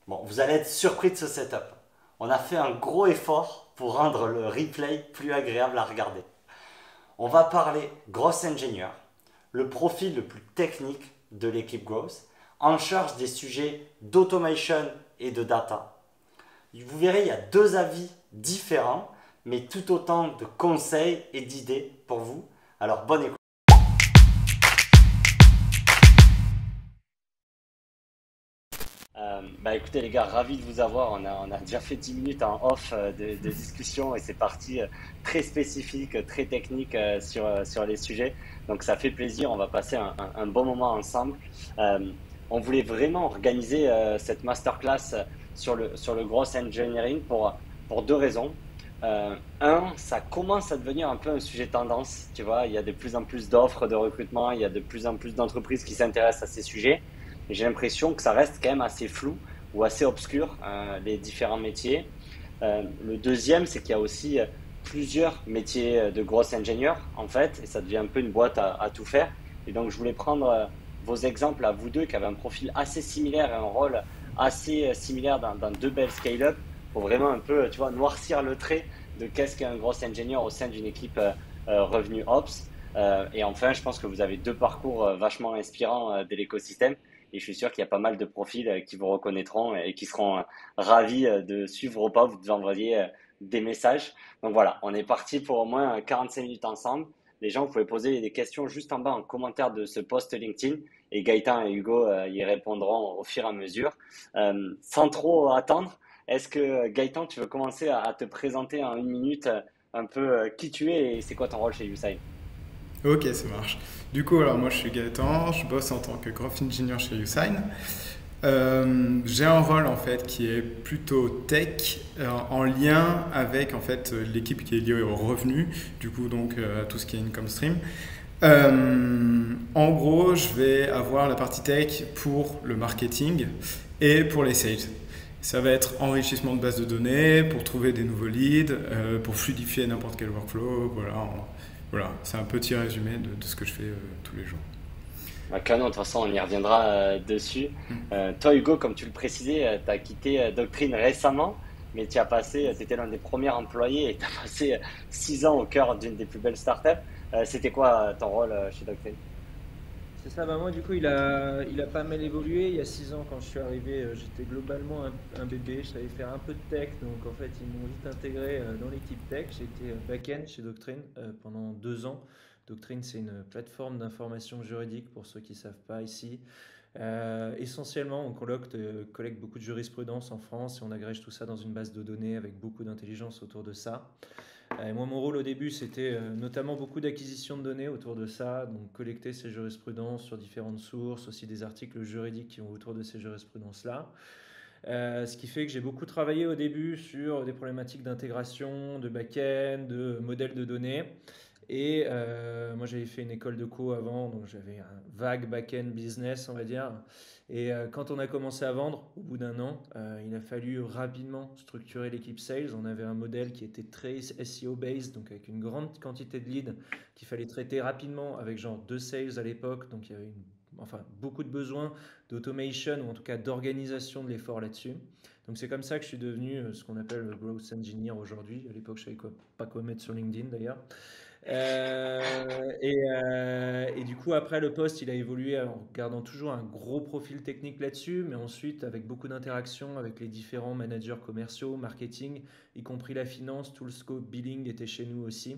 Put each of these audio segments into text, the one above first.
Bon, vous allez être surpris de ce setup. On a fait un gros effort pour rendre le replay plus agréable à regarder. On va parler Growth Engineer, le profil le plus technique de l'équipe Growth, en charge des sujets d'automation et de data. Vous verrez, il y a deux avis différents, mais tout autant de conseils et d'idées pour vous. Alors, bonne écoute. Écoutez les gars, ravi de vous avoir. On a déjà fait 10 minutes en off de discussion et c'est parti très spécifique, très technique sur les sujets. Donc ça fait plaisir, on va passer un bon moment ensemble. Euh, on voulait vraiment organiser cette masterclass sur le Gross Engineering pour deux raisons. Ça commence à devenir un peu un sujet tendance, tu vois, il y a de plus en plus d'offres de recrutement, il y a de plus en plus d'entreprises qui s'intéressent à ces sujets. Et j'ai l'impression que ça reste quand même assez flou ou assez obscur, les différents métiers. Le deuxième, c'est qu'il y a aussi plusieurs métiers de gros ingénieurs, en fait, et ça devient un peu une boîte à tout faire. Et donc, je voulais prendre vos exemples à vous deux qui avez un profil assez similaire et un rôle assez similaire dans deux belles scale-up pour vraiment un peu, tu vois, noircir le trait de qu'est-ce qu'un gros ingénieur au sein d'une équipe revenu Ops. Et enfin, je pense que vous avez deux parcours vachement inspirants de l'écosystème. Et je suis sûr qu'il y a pas mal de profils qui vous reconnaîtront et qui seront ravis de suivre au pas. Vous devez envoyer des messages. Donc voilà, on est parti pour au moins 45 minutes ensemble. Les gens, vous pouvez poser des questions juste en bas en commentaire de ce post LinkedIn et Gaëtan et Hugo y répondront au fur et à mesure. Sans trop attendre, est-ce que Gaëtan, tu veux commencer à te présenter en une minute un peu qui tu es et c'est quoi ton rôle chez Usain? Ok, ça marche. Du coup, alors moi je suis Gaëtan, je bosse en tant que Growth Engineer chez Usign. J'ai un rôle en fait qui est plutôt tech en lien avec en fait l'équipe qui est liée au revenu, du coup donc à tout ce qui est income stream. En gros, je vais avoir la partie tech pour le marketing et pour les sales. Ça va être enrichissement de base de données pour trouver des nouveaux leads, pour fluidifier n'importe quel workflow. Voilà, c'est un petit résumé de ce que je fais tous les jours. Clairement, de toute façon, on y reviendra dessus. Toi, Hugo, comme tu le précisais, tu as quitté Doctrine récemment, mais tu as passé, tu étais l'un des premiers employés et tu as passé 6 ans au cœur d'une des plus belles startups. C'était quoi ton rôle chez Doctrine? C'est ça, bah moi du coup il a pas mal évolué. Il y a 6 ans quand je suis arrivé, j'étais globalement un bébé, je savais faire un peu de tech, donc en fait ils m'ont vite intégré dans l'équipe tech. J'étais back-end chez Doctrine pendant 2 ans. Doctrine c'est une plateforme d'information juridique pour ceux qui ne savent pas ici. Essentiellement on collecte beaucoup de jurisprudence en France et on agrège tout ça dans une base de données avec beaucoup d'intelligence autour de ça. Et moi, mon rôle au début, c'était notamment beaucoup d'acquisition de données autour de ça, donc collecter ces jurisprudences sur différentes sources, aussi des articles juridiques qui ont autour de ces jurisprudences-là. Ce qui fait que j'ai beaucoup travaillé au début sur des problématiques d'intégration, de back-end, de modèles de données. Et moi, j'avais fait une école de co avant, donc j'avais un vague back-end business, on va dire. Et quand on a commencé à vendre, au bout d'un an, il a fallu rapidement structurer l'équipe sales. On avait un modèle qui était très SEO-based, donc avec une grande quantité de leads qu'il fallait traiter rapidement avec genre deux sales à l'époque. Donc il y avait beaucoup de besoins d'automation ou en tout cas d'organisation de l'effort là-dessus. Donc c'est comme ça que je suis devenu ce qu'on appelle le growth engineer aujourd'hui. À l'époque, je savais pas quoi mettre sur LinkedIn d'ailleurs. Et du coup, après, le poste, il a évolué en gardant toujours un gros profil technique là-dessus, mais ensuite avec beaucoup d'interactions avec les différents managers commerciaux, marketing, y compris la finance, tout le scope billing était chez nous aussi.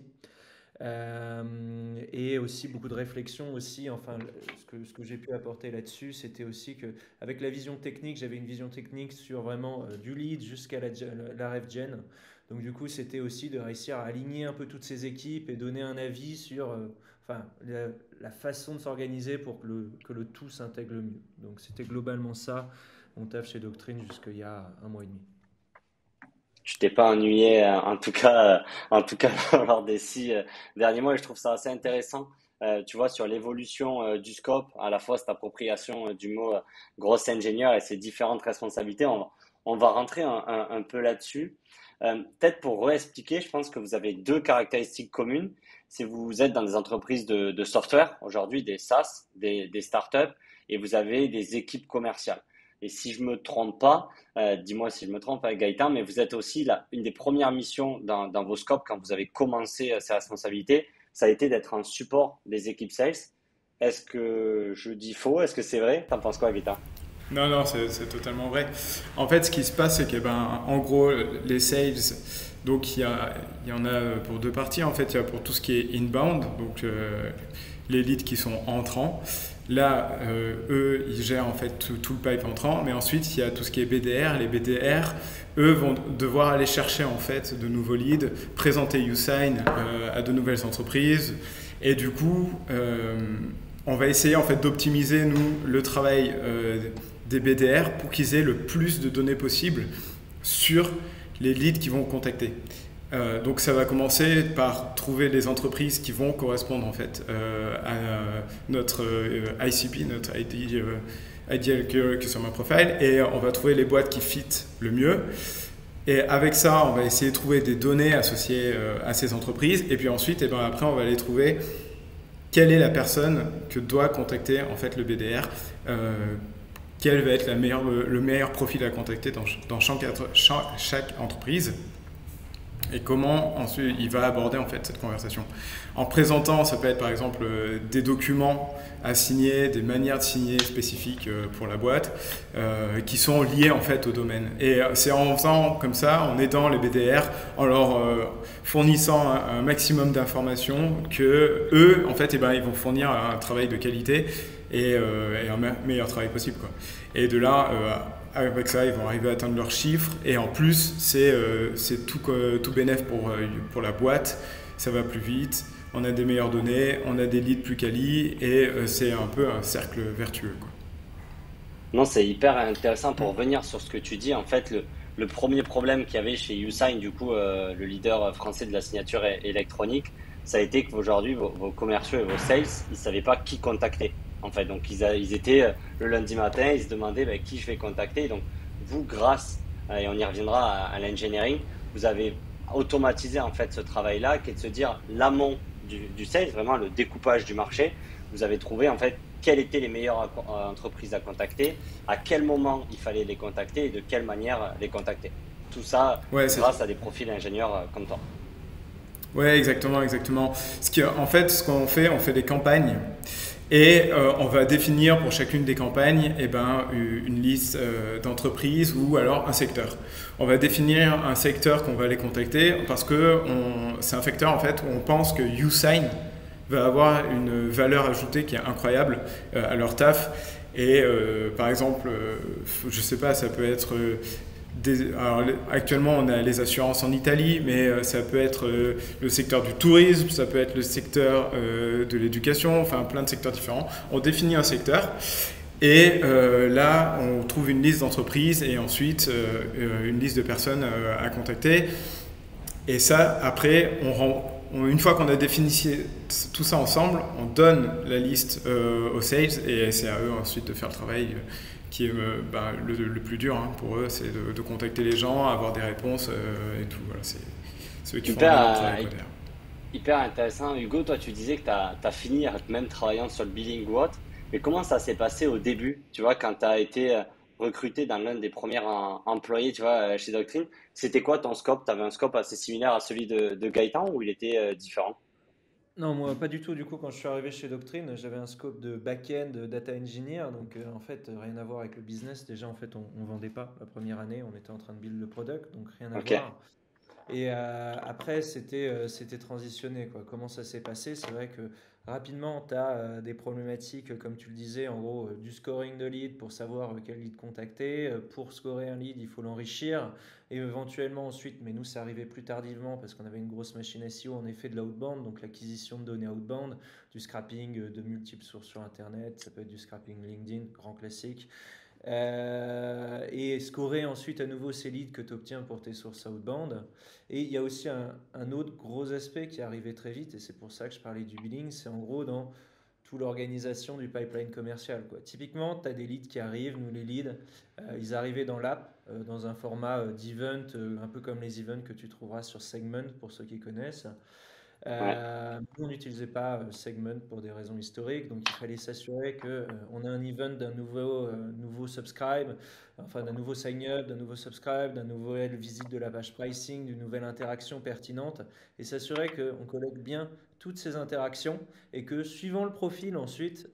Et aussi beaucoup de réflexion aussi. Enfin, ce que j'ai pu apporter là-dessus, c'était aussi que avec la vision technique, j'avais une vision technique sur vraiment du lead jusqu'à la ref gen. Donc du coup, c'était aussi de réussir à aligner un peu toutes ces équipes et donner un avis sur la façon de s'organiser pour que le tout s'intègre le mieux. Donc c'était globalement ça, mon taf chez Doctrine jusqu'il y a un mois et demi. Tu t'es pas ennuyé, en tout cas lors des 6 derniers mois, et je trouve ça assez intéressant. Tu vois, sur l'évolution du scope, à la fois cette appropriation du mot grosse ingénieur et ses différentes responsabilités, on va rentrer un peu là-dessus. Peut-être pour réexpliquer, je pense que vous avez deux caractéristiques communes. Si vous êtes dans des entreprises de software, aujourd'hui des SaaS, des startups, et vous avez des équipes commerciales. Et si je me trompe pas, dis-moi si je me trompe, Gaëtan, mais vous êtes aussi une des premières missions dans vos scopes quand vous avez commencé ces responsabilités, ça a été d'être en support des équipes sales. Est-ce que je dis faux? Est-ce que c'est vrai? T'en penses quoi, Gaëtan? Non, non, c'est totalement vrai. En fait, ce qui se passe, c'est que, en gros, les sales, donc il y en a pour deux parties. En fait, il y a pour tout ce qui est inbound, donc les leads qui sont entrants. Là, eux, ils gèrent en fait tout le pipe entrant. Mais ensuite, il y a tout ce qui est BDR. Les BDR, eux, vont devoir aller chercher en fait de nouveaux leads, présenter YouSign à de nouvelles entreprises. Et du coup, on va essayer en fait d'optimiser nous le travail des BDR pour qu'ils aient le plus de données possible sur les leads qu'ils vont contacter. Donc ça va commencer par trouver les entreprises qui vont correspondre en fait à notre ICP, notre Ideal Customer Profile, et on va trouver les boîtes qui fit le mieux. Et avec ça, on va essayer de trouver des données associées à ces entreprises, et puis ensuite, après, on va aller trouver quelle est la personne que doit contacter en fait le BDR. Quel va être le meilleur profil à contacter dans chaque entreprise et comment ensuite il va aborder en fait cette conversation. En présentant, ça peut être par exemple des documents à signer, des manières de signer spécifiques pour la boîte qui sont liées en fait au domaine. Et c'est en faisant comme ça, en aidant les BDR, en leur fournissant un maximum d'informations que eux en fait ils vont fournir un travail de qualité et un meilleur travail possible, quoi. Et de là, avec ça, ils vont arriver à atteindre leurs chiffres. Et en plus, c'est tout bénef pour la boîte. Ça va plus vite, on a des meilleures données, on a des leads plus quali et c'est un peu un cercle vertueux, quoi. Non, c'est hyper intéressant pour revenir sur ce que tu dis. En fait, le premier problème qu'il y avait chez YouSign, du coup, le leader français de la signature électronique, ça a été qu'aujourd'hui, vos commerciaux et vos sales, ils ne savaient pas qui contacter. En fait, donc ils étaient le lundi matin, ils se demandaient qui je vais contacter. Donc, vous, grâce, et on y reviendra à l'engineering, vous avez automatisé en fait ce travail-là, qui est de se dire l'amont du sales, vraiment le découpage du marché. Vous avez trouvé en fait quelles étaient les meilleures entreprises à contacter, à quel moment il fallait les contacter et de quelle manière les contacter. Tout ça Ouais, grâce à des profils ingénieurs comme toi. Ouais, exactement, exactement. En fait, ce qu'on fait, on fait des campagnes. Et on va définir pour chacune des campagnes une liste d'entreprises ou alors un secteur. On va définir un secteur qu'on va aller contacter parce que c'est un secteur en fait où on pense que YouSign va avoir une valeur ajoutée qui est incroyable à leur taf. Et par exemple, je sais pas, ça peut être alors, actuellement, on a les assurances en Italie, mais ça peut être le secteur du tourisme, ça peut être le secteur de l'éducation, enfin plein de secteurs différents. On définit un secteur et là, on trouve une liste d'entreprises et ensuite une liste de personnes à contacter. Et ça, après, une fois qu'on a défini tout ça ensemble, on donne la liste aux sales et c'est à eux ensuite de faire le travail qui est le plus dur pour eux, c'est de contacter les gens, avoir des réponses et tout. Voilà, c'est eux qui font le travail. Hyper intéressant. Hugo, toi, tu disais que tu as fini même travaillant sur le billing ou autre. Mais comment ça s'est passé au début, tu vois, quand tu as été recruté dans l'un des premiers employés, tu vois, chez Doctrine? C'était quoi ton scope? Tu avais un scope assez similaire à celui de Gaëtan ou il était différent? Non, moi pas du tout. Du coup, quand je suis arrivé chez Doctrine, j'avais un scope de back-end, data engineer. Donc en fait, rien à voir avec le business. Déjà, en fait, on vendait pas la première année. On était en train de build le product, donc rien à Ok. voir. Et après, c'était transitionné, quoi. Comment ça s'est passé? C'est vrai que rapidement, tu as des problématiques, comme tu le disais, en gros, du scoring de lead pour savoir quel lead contacter. Pour scorer un lead, il faut l'enrichir. Et éventuellement ensuite, mais nous, c'est arrivé plus tardivement parce qu'on avait une grosse machine SEO, en effet, de l'outbound, donc l'acquisition de données outbound, du scrapping de multiples sources sur Internet. Ça peut être du scrapping LinkedIn, grand classique. Et scorer ensuite à nouveau ces leads que tu obtiens pour tes sources outbound. Et il y a aussi un autre gros aspect qui est arrivé très vite, et c'est pour ça que je parlais du billing, c'est en gros dans toute l'organisation du pipeline commercial, quoi. Typiquement, tu as des leads qui arrivent, nous les leads, ils arrivaient dans l'app, dans un format d'event, un peu comme les events que tu trouveras sur Segment pour ceux qui connaissent. Ouais. Nous, on n'utilisait pas Segment pour des raisons historiques, donc il fallait s'assurer que on a un event d'un nouveau subscribe, enfin d'un nouveau sign-up, d'un nouveau subscribe, d'un nouvelle visite de la page pricing, d'une nouvelle interaction pertinente, et s'assurer qu'on collecte bien toutes ces interactions et que suivant le profil ensuite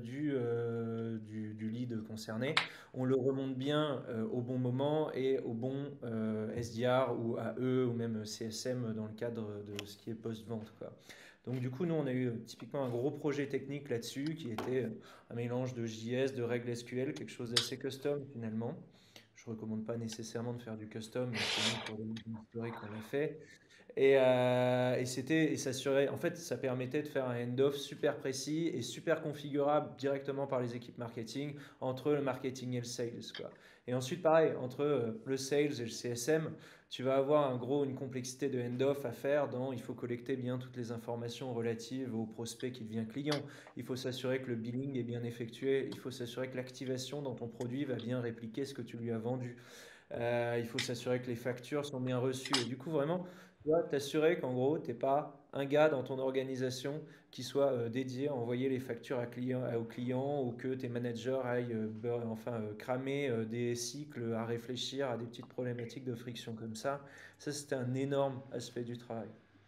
du lead concerné, on le remonte bien au bon moment et au bon SDR ou AE ou même CSM dans le cadre de ce qui est post-vente, quoi. Donc du coup, nous, on a eu typiquement un gros projet technique là-dessus qui était un mélange de JS, de règles SQL, quelque chose d'assez custom finalement. Je ne recommande pas nécessairement de faire du custom, mais chez nous, pour le historique, on l'a fait. Et s'assurer, en fait, ça permettait de faire un end-off super précis et super configurable directement par les équipes marketing entre le marketing et le sales, quoi. Et ensuite, pareil, entre le sales et le CSM, tu vas avoir une complexité de end-off à faire dans, il faut collecter bien toutes les informations relatives au prospect qui devient client. Il faut s'assurer que le billing est bien effectué. Il faut s'assurer que l'activation dans ton produit va bien répliquer ce que tu lui as vendu. Il faut s'assurer que les factures sont bien reçues. Et du coup, vraiment, tu dois t'assurer qu'en gros, tu n'es pas un gars dans ton organisation qui soit dédié à envoyer les factures aux clients ou que tes managers aillent cramer des cycles à réfléchir à des petites problématiques de friction comme ça. Ça, c'était un énorme aspect du travail.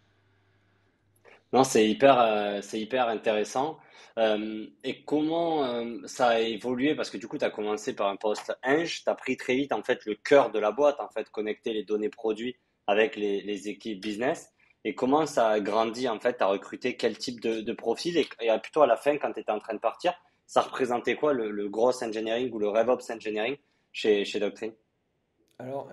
Non, c'est hyper intéressant. Et comment ça a évolué? Parce que du coup, tu as commencé par un poste Eng, tu as pris très vite en fait le cœur de la boîte, en fait, connecter les données produits avec les équipes business. Et comment ça a grandi en fait? Tu as recruté quel type de profil? Et plutôt à la fin, quand tu étais en train de partir, ça représentait quoi le gross engineering ou le RevOps engineering chez Doctrine? Alors,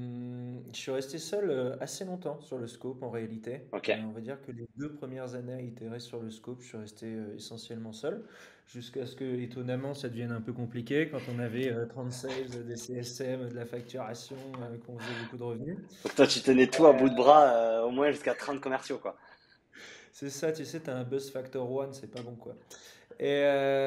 je suis resté seul assez longtemps sur le scope en réalité. Ok. On va dire que les 2 premières années à itérer sur le scope, je suis resté essentiellement seul, jusqu'à ce que, étonnamment, ça devienne un peu compliqué quand on avait 30 sales, des CSM, de la facturation, qu'on faisait beaucoup de revenus. Donc toi, tu tenais tout à bout de bras, au moins jusqu'à 30 commerciaux, quoi. C'est ça, tu sais, t'as un buzz factor one, c'est pas bon quoi. Et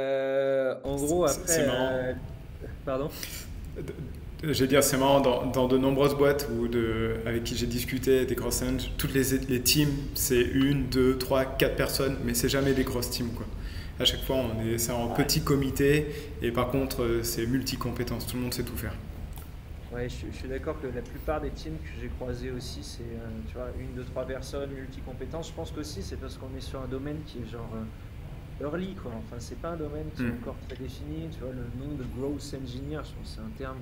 en gros, C'est après, marrant. pardon? Je vais dire, c'est marrant, dans de nombreuses boîtes avec qui j'ai discuté, des grosses eng, toutes les teams, c'est une, deux, trois, quatre personnes, mais c'est jamais des grosses teams, quoi. À chaque fois, c'est en Ouais. petit comité, et par contre, c'est multi-compétences, tout le monde sait tout faire. Ouais, je suis d'accord que la plupart des teams que j'ai croisés aussi, c'est tu vois, une, deux, trois personnes, multi-compétences. Je pense qu'aussi c'est parce qu'on est sur un domaine qui est genre early, quoi. Enfin, c'est pas un domaine qui est Hmm. encore très défini. Tu vois, le nom de growth engineer, je pense que c'est un terme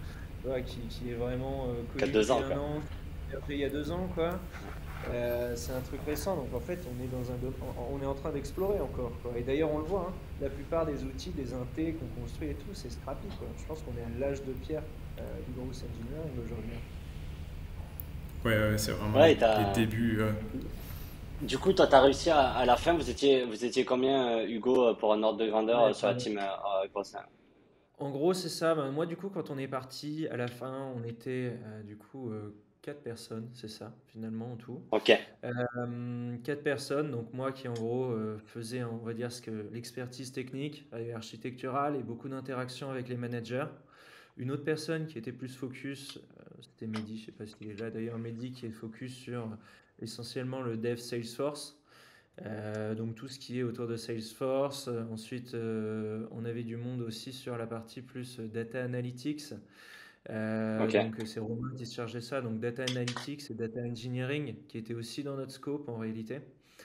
qui est vraiment connu 4-2 depuis ans, un quoi. an, il y a 2 ans, quoi. C'est un truc récent, donc en fait, on est en train d'explorer encore, quoi. Et d'ailleurs, on le voit, hein, la plupart des outils, des intés qu'on construit et tout, c'est scrappy, quoi. Je pense qu'on est à l'âge de pierre du growth engineering aujourd'hui, hein. Ouais, ouais, c'est vraiment Ouais, les débuts. du coup, toi, tu as réussi à la fin, vous étiez combien, Hugo, pour un ordre de grandeur Ouais, sur la team grosse? en gros, c'est ça. Ben, moi, du coup, quand on est parti, à la fin, on était 4 personnes, c'est ça, finalement, en tout. Ok. 4 personnes, donc moi qui, en gros, faisais, on va dire, l'expertise technique et architecturale et beaucoup d'interactions avec les managers. Une autre personne qui était plus focus, c'était Mehdi, je sais pas s'il est là d'ailleurs, Mehdi qui est focus sur essentiellement le dev Salesforce. Donc tout ce qui est autour de Salesforce. Ensuite, on avait du monde aussi sur la partie plus data analytics. Ok. Donc c'est Romain qui se chargeait ça. Donc data analytics et data engineering qui était aussi dans notre scope en réalité.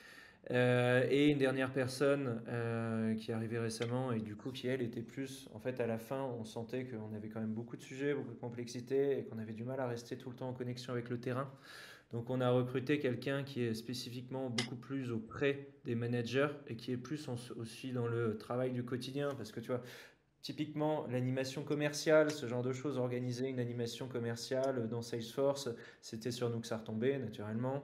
Et une dernière personne qui est arrivée récemment et du coup qui elle était plus, en fait à la fin on sentait qu'on avait quand même beaucoup de sujets, beaucoup de complexité et qu'on avait du mal à rester tout le temps en connexion avec le terrain. Donc on a recruté quelqu'un qui est spécifiquement beaucoup plus auprès des managers et qui est plus aussi dans le travail du quotidien. Parce que tu vois, typiquement l'animation commerciale, ce genre de choses, organiser une animation commerciale dans Salesforce, c'était sur nous que ça retombait naturellement.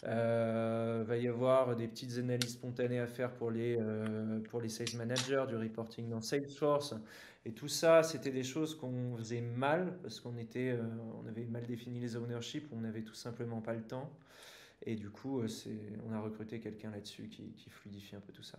Va y avoir des petites analyses spontanées à faire pour les sales managers, du reporting dans Salesforce. Et tout ça, c'était des choses qu'on faisait mal parce on avait mal défini les ownerships, on n'avait tout simplement pas le temps. Et du coup, on a recruté quelqu'un là-dessus qui fluidifie un peu tout ça.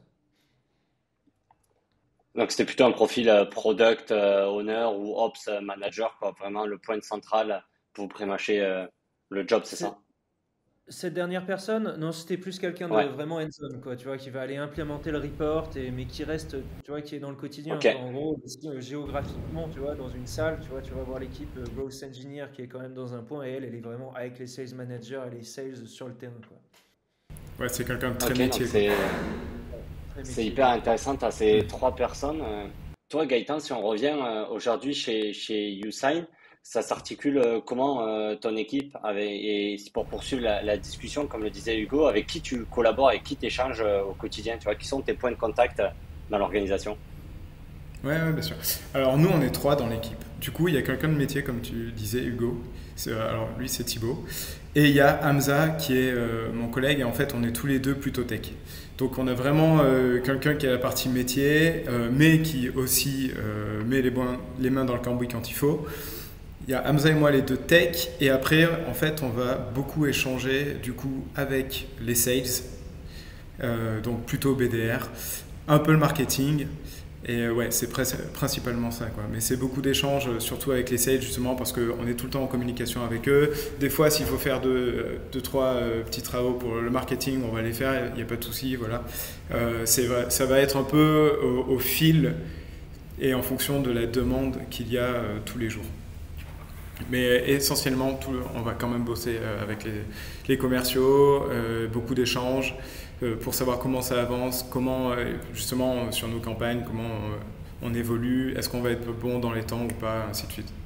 Donc c'était plutôt un profil product owner ou ops manager, quoi. Vraiment le point central pour vous prémâcher le job, c'est C'est ça? Cette dernière personne, non, c'était plus quelqu'un de Ouais, vraiment hands-on, quoi, tu vois, qui va aller implémenter le report, mais qui reste, tu vois, qui est dans le quotidien, ok, quoi. En gros, si, géographiquement, tu vois, dans une salle, tu vas voir l'équipe Growth Engineer qui est quand même dans un point, et elle est vraiment avec les sales managers et les sales sur le terrain, quoi. Ouais, c'est quelqu'un de très ok, donc métier, quoi. Très c'est métier, hyper quoi. intéressant, tu as ces Ouais. 3 personnes. Toi, Gaëtan, si on revient aujourd'hui chez YouSign, ça s'articule comment ton équipe et pour poursuivre la discussion, comme le disait Hugo, avec qui tu collabores, avec qui tu échanges au quotidien, tu vois, qui sont tes points de contact dans l'organisation? Ouais, ouais, bien sûr. Alors nous, on est 3 dans l'équipe. Du coup, il y a quelqu'un de métier, comme tu disais, Hugo. Alors lui, c'est Thibaut. Et il y a Hamza, qui est mon collègue. Et en fait, on est tous les deux plutôt tech. Donc on a vraiment quelqu'un qui a la partie métier, mais qui aussi met les mains dans le cambouis quand il faut. Il y a Hamza et moi les deux tech. Et après, en fait, on va beaucoup échanger du coup avec les sales. Donc plutôt BDR. Un peu le marketing. Et ouais, c'est principalement ça, quoi. Mais c'est beaucoup d'échanges, surtout avec les sales, justement, parce qu'on est tout le temps en communication avec eux. Des fois, s'il faut faire deux, trois petits travaux pour le marketing, on va les faire, il n'y a pas de souci, voilà. Ça va être un peu au fil et en fonction de la demande qu'il y a tous les jours. Mais essentiellement, on va quand même bosser avec les commerciaux, beaucoup d'échanges pour savoir comment ça avance, comment justement sur nos campagnes, comment on évolue, est-ce qu'on va être bon dans les temps ou pas, ainsi de suite.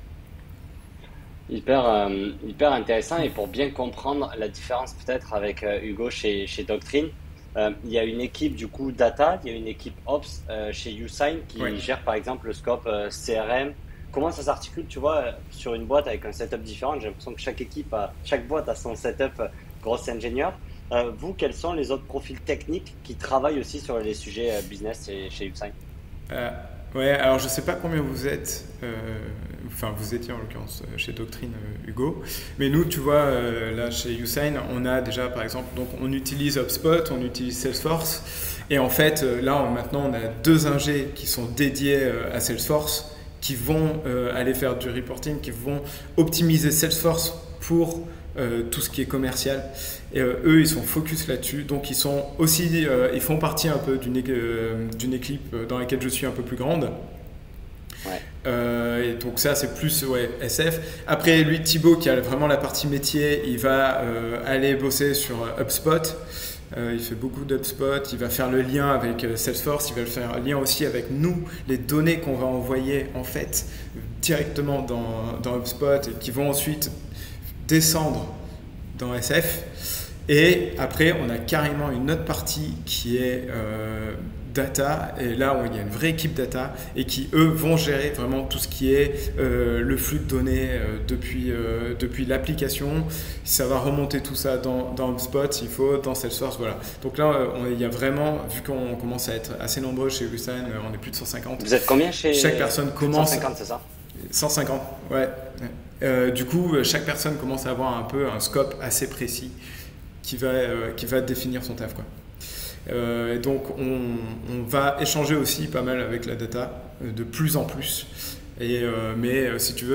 Hyper intéressant. Et pour bien comprendre la différence peut-être avec Hugo chez Doctrine, il y a une équipe du coup data, il y a une équipe ops chez YouSign Ouais. qui gère par exemple le scope CRM. Comment ça s'articule, tu vois, sur une boîte avec un setup différent? J'ai l'impression que chaque boîte a son setup gross engineer. Vous, quels sont les autres profils techniques qui travaillent aussi sur les sujets business chez YouSign? Euh, ouais, alors je sais pas combien vous êtes, enfin vous étiez en l'occurrence chez Doctrine Hugo, mais nous tu vois là chez YouSign on a déjà par exemple, donc on utilise HubSpot, on utilise Salesforce et en fait maintenant on a 2 ingés qui sont dédiés à Salesforce qui vont aller faire du reporting, qui vont optimiser Salesforce pour tout ce qui est commercial. Et eux, ils sont focus là-dessus. Donc, ils sont aussi, ils font partie un peu d'une équipe dans laquelle je suis un peu plus grande. Ouais. Et donc ça, c'est plus ouais, SF. Après, lui, Thibaut, qui a vraiment la partie métier, il va aller bosser sur HubSpot. Il fait beaucoup d'HubSpot. Il va faire le lien avec Salesforce. Il va faire le lien aussi avec nous, les données qu'on va envoyer en fait directement dans HubSpot et qui vont ensuite descendre dans SF. Et après, on a carrément une autre partie qui est data. Et là, il y a une vraie équipe data et qui, eux, vont gérer vraiment tout ce qui est le flux de données depuis l'application. Ça va remonter tout ça dans HubSpot s'il faut, dans Salesforce. Voilà. Donc là, il y a vraiment, vu qu'on commence à être assez nombreux chez Hussein, on est plus de 150. Vous êtes combien Chaque chez personne plus de commence 150, c'est ça? 150, ouais. Du coup, chaque personne commence à avoir un peu un scope assez précis qui va définir son taf, quoi. Et donc, on va échanger aussi pas mal avec la data, de plus en plus. Mais si tu veux,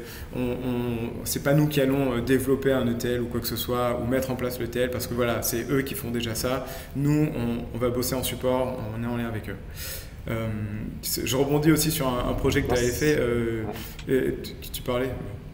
c'est pas nous qui allons développer un ETL ou quoi que ce soit, ou mettre en place l'ETL, parce que voilà, c'est eux qui font déjà ça. Nous, on va bosser en support, on est en lien avec eux. Je rebondis aussi sur un projet que tu avais fait, tu parlais.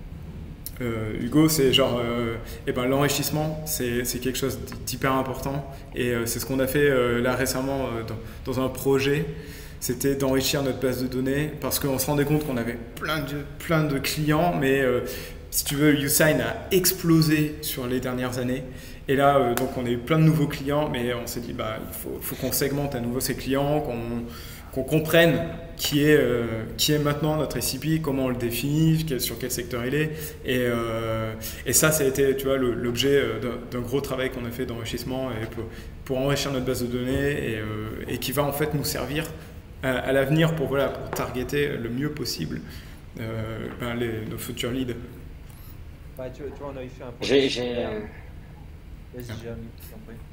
Hugo, c'est genre l'enrichissement, c'est quelque chose d'hyper important et c'est ce qu'on a fait là récemment dans un projet. C'était d'enrichir notre base de données parce qu'on se rendait compte qu'on avait plein de clients, mais si tu veux, YouSign a explosé sur les dernières années. Et là, donc on a eu plein de nouveaux clients, mais on s'est dit il faut qu'on segmente à nouveau ces clients, qu'on comprenne qui est maintenant notre SCP, comment on le définit, sur quel secteur il est. Et ça a été, tu vois, l'objet d'un gros travail qu'on a fait d'enrichissement et pour enrichir notre base de données et qui va en fait nous servir à l'avenir pour targeter le mieux possible nos futurs leads. Bah, tu vois, on avait fait un J'ai, projet j'ai, similaire. euh, Vas-y, Jérémy, je t'en prie.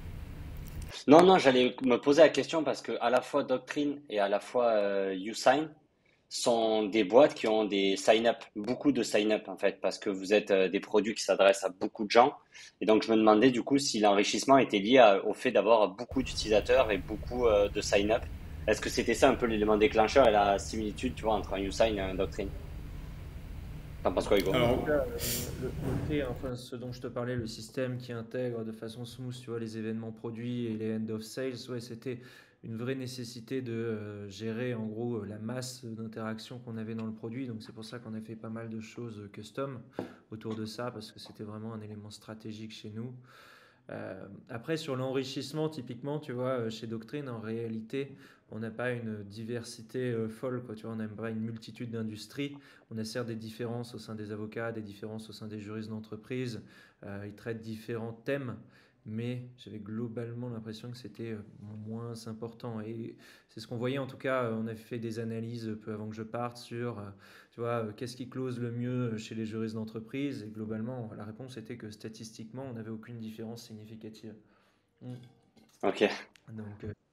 Non, j'allais me poser la question parce que à la fois Doctrine et à la fois YouSign sont des boîtes qui ont des sign-up, beaucoup de sign-up en fait, parce que vous êtes des produits qui s'adressent à beaucoup de gens. Et donc je me demandais du coup si l'enrichissement était lié au fait d'avoir beaucoup d'utilisateurs et beaucoup de sign-up. Est-ce que c'était ça un peu l'élément déclencheur et la similitude, tu vois, entre un Usign et un Doctrine? T'en penses quoi, Hugo? En tout Alors, cas, le fait, enfin, ce dont je te parlais, le système qui intègre de façon smooth, tu vois, les événements produits et les end of sales, ouais, c'était une vraie nécessité de gérer en gros la masse d'interactions qu'on avait dans le produit. Donc c'est pour ça qu'on a fait pas mal de choses custom autour de ça, parce que c'était vraiment un élément stratégique chez nous. Après, sur l'enrichissement, typiquement, tu vois, chez Doctrine, en réalité, on n'a pas une diversité folle, quoi. Tu vois, on n'a pas une multitude d'industries. On a certes des différences au sein des avocats, des différences au sein des juristes d'entreprise. Ils traitent différents thèmes, mais j'avais globalement l'impression que c'était moins important. Et c'est ce qu'on voyait, en tout cas, on a fait des analyses peu avant que je parte sur tu vois, qu'est-ce qui close le mieux chez les juristes d'entreprise? Et globalement, la réponse était que statistiquement, on n'avait aucune différence significative. Mm. Ok. Donc, euh,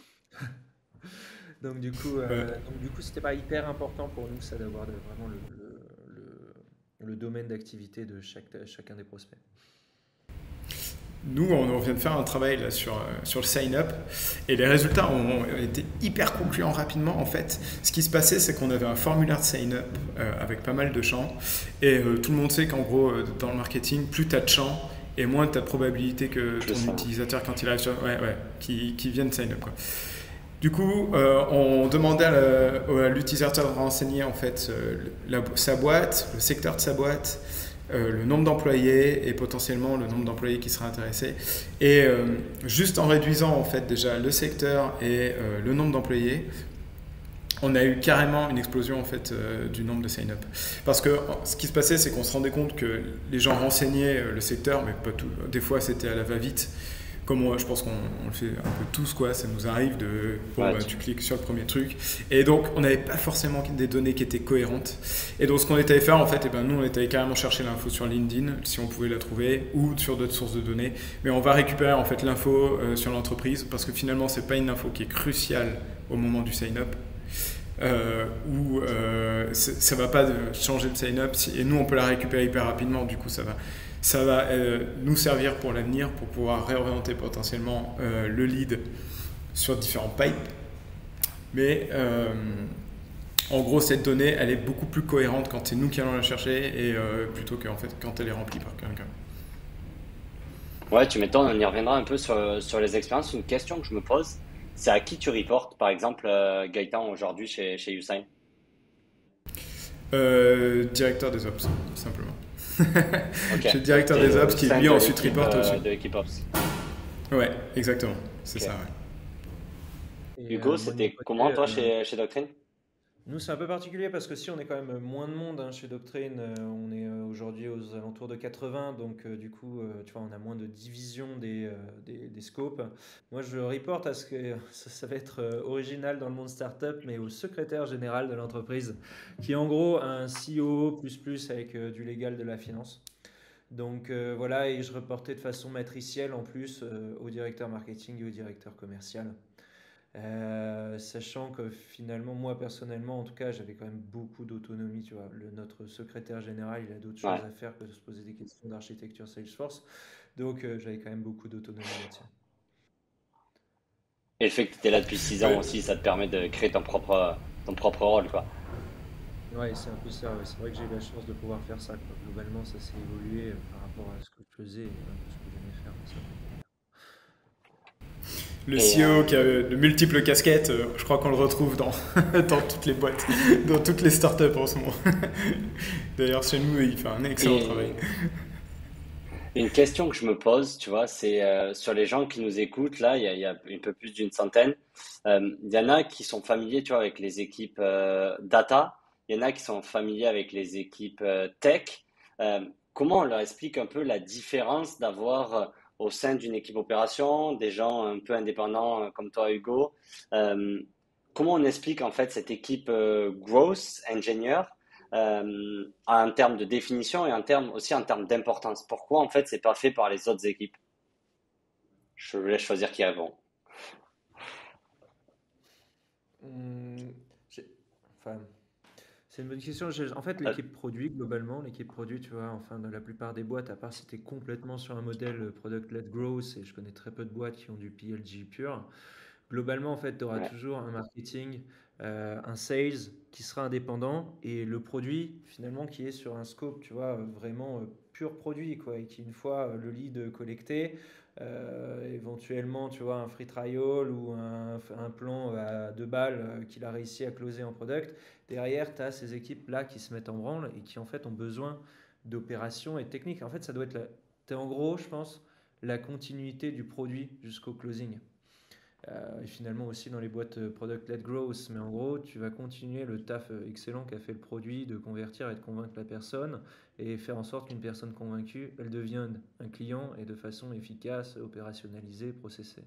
donc du coup, c'était pas hyper important pour nous, ça, d'avoir vraiment le domaine d'activité de chacun des prospects. nous, on vient de faire un travail là, sur le sign-up et les résultats ont été hyper concluants rapidement. En fait, ce qui se passait, c'est qu'on avait un formulaire de sign-up avec pas mal de champs et tout le monde sait qu'en gros, dans le marketing, plus tu as de champs et moins tu as de probabilité que Plus ton ça. utilisateur, quand il arrive sur. Ouais, ouais, qui vienne sign-up. Quoi. Du coup, on demandait à l'utilisateur de renseigner en fait sa boîte, le secteur de sa boîte, le nombre d'employés et potentiellement le nombre d'employés qui seraient intéressés. Et juste en réduisant en fait déjà le secteur et le nombre d'employés, on a eu carrément une explosion en fait du nombre de sign-up. Parce que ce qui se passait, c'est qu'on se rendait compte que les gens renseignaient le secteur, mais pas tout. Des fois, c'était à la va-vite. Comme je pense qu'on le fait un peu tous, quoi. Ça nous arrive de. Bon, Ouais, bah, tu cliques sur le premier truc. Et donc, on n'avait pas forcément des données qui étaient cohérentes. Et donc, ce qu'on était allé faire, en fait, et ben, nous, on était allé carrément chercher l'info sur LinkedIn, si on pouvait la trouver, ou sur d'autres sources de données. Mais on va récupérer, en fait, l'info sur l'entreprise, parce que finalement, c'est pas une info qui est cruciale au moment du sign-up. Où ça va pas changer de sign-up. Et nous, on peut la récupérer hyper rapidement. Du coup, ça va nous servir pour l'avenir, pour pouvoir réorienter potentiellement le lead sur différents pipes. Mais en gros, cette donnée, elle est beaucoup plus cohérente quand c'est nous qui allons la chercher et plutôt qu'en fait quand elle est remplie par quelqu'un. Ouais, tu m'étonnes, on y reviendra un peu sur les expériences. Une question que je me pose, c'est à qui tu reportes, par exemple, Gaëtan, aujourd'hui chez Usain? Directeur des ops, simplement. Ok, J'ai le donc tu directeur es des au ops qui sein lui de ensuite l'équipe reporte au-dessus. de l'équipe Ops. Ouais, exactement. C'est ça, Ok. ouais. Et Hugo, moi, de mon c'était côté, comment toi chez Doctrine? nous, c'est un peu particulier parce que si on est quand même moins de monde chez Doctrine, on est aujourd'hui aux alentours de 80, donc du coup, tu vois, on a moins de division des scopes. Moi, je reporte à ce que ça va être original dans le monde startup, mais au secrétaire général de l'entreprise, qui est en gros un CEO plus avec du légal de la finance. Donc voilà, et je reportais de façon matricielle en plus au directeur marketing et au directeur commercial. Sachant que finalement, moi personnellement, en tout cas, j'avais quand même beaucoup d'autonomie. Tu vois, notre secrétaire général, il a d'autres choses Ouais. à faire que de se poser des questions d'architecture Salesforce. Donc, j'avais quand même beaucoup d'autonomie là-dessus. Et le fait que tu étais là depuis 6 ans Ouais. aussi, ça te permet de créer ton propre rôle, quoi. Ouais, c'est un peu ça. Ouais. C'est vrai que j'ai eu la chance de pouvoir faire ça, quoi. Globalement, ça s'est évolué par rapport à ce que je faisais et un peu ce que j'aimais faire. Mais ça, on peut dire. Le Et CEO qui a de multiples casquettes, je crois qu'on le retrouve dans, dans toutes les boîtes, dans toutes les startups en ce moment. D'ailleurs, chez nous, il fait un excellent travail. et une question que je me pose, tu vois, c'est sur les gens qui nous écoutent, là, il y a un peu plus d'une centaine. Il y en a qui sont familiers, tu vois, avec les équipes data. Il y en a qui sont familiers avec les équipes tech. Euh, Comment on leur explique un peu la différence d'avoir au sein d'une équipe opération des gens un peu indépendants comme toi, Hugo? Euh, Comment on explique en fait cette équipe growth engineer en termes de définition et aussi en termes d'importance. Pourquoi en fait c'est pas fait par les autres équipes? Je vous laisse choisir qui répond. Hum, j'ai- enfin, C'est une bonne question. En fait, Euh, l'équipe produit, globalement, l'équipe produit, tu vois, enfin, dans la plupart des boîtes, à part si t'es complètement sur un modèle product-led growth, et je connais très peu de boîtes qui ont du PLG pur. Globalement, en fait, tu auras ouais. toujours un marketing, un sales qui sera indépendant et le produit, finalement, qui est sur un scope, tu vois, vraiment pur produit, quoi, et qui, une fois le lead collecté, éventuellement, tu vois, un free trial ou un plan à 2 balles qu'il a réussi à closer en product, derrière, tu as ces équipes-là qui se mettent en branle et qui, en fait, ont besoin d'opérations et de techniques. En fait, ça doit être, t'es en gros, je pense, la continuité du produit jusqu'au closing. Et finalement aussi dans les boîtes product-led growth. Mais en gros, tu vas continuer le taf excellent qu'a fait le produit de convertir et de convaincre la personne et faire en sorte qu'une personne convaincue, elle devienne un client et de façon efficace, opérationnalisée, processée.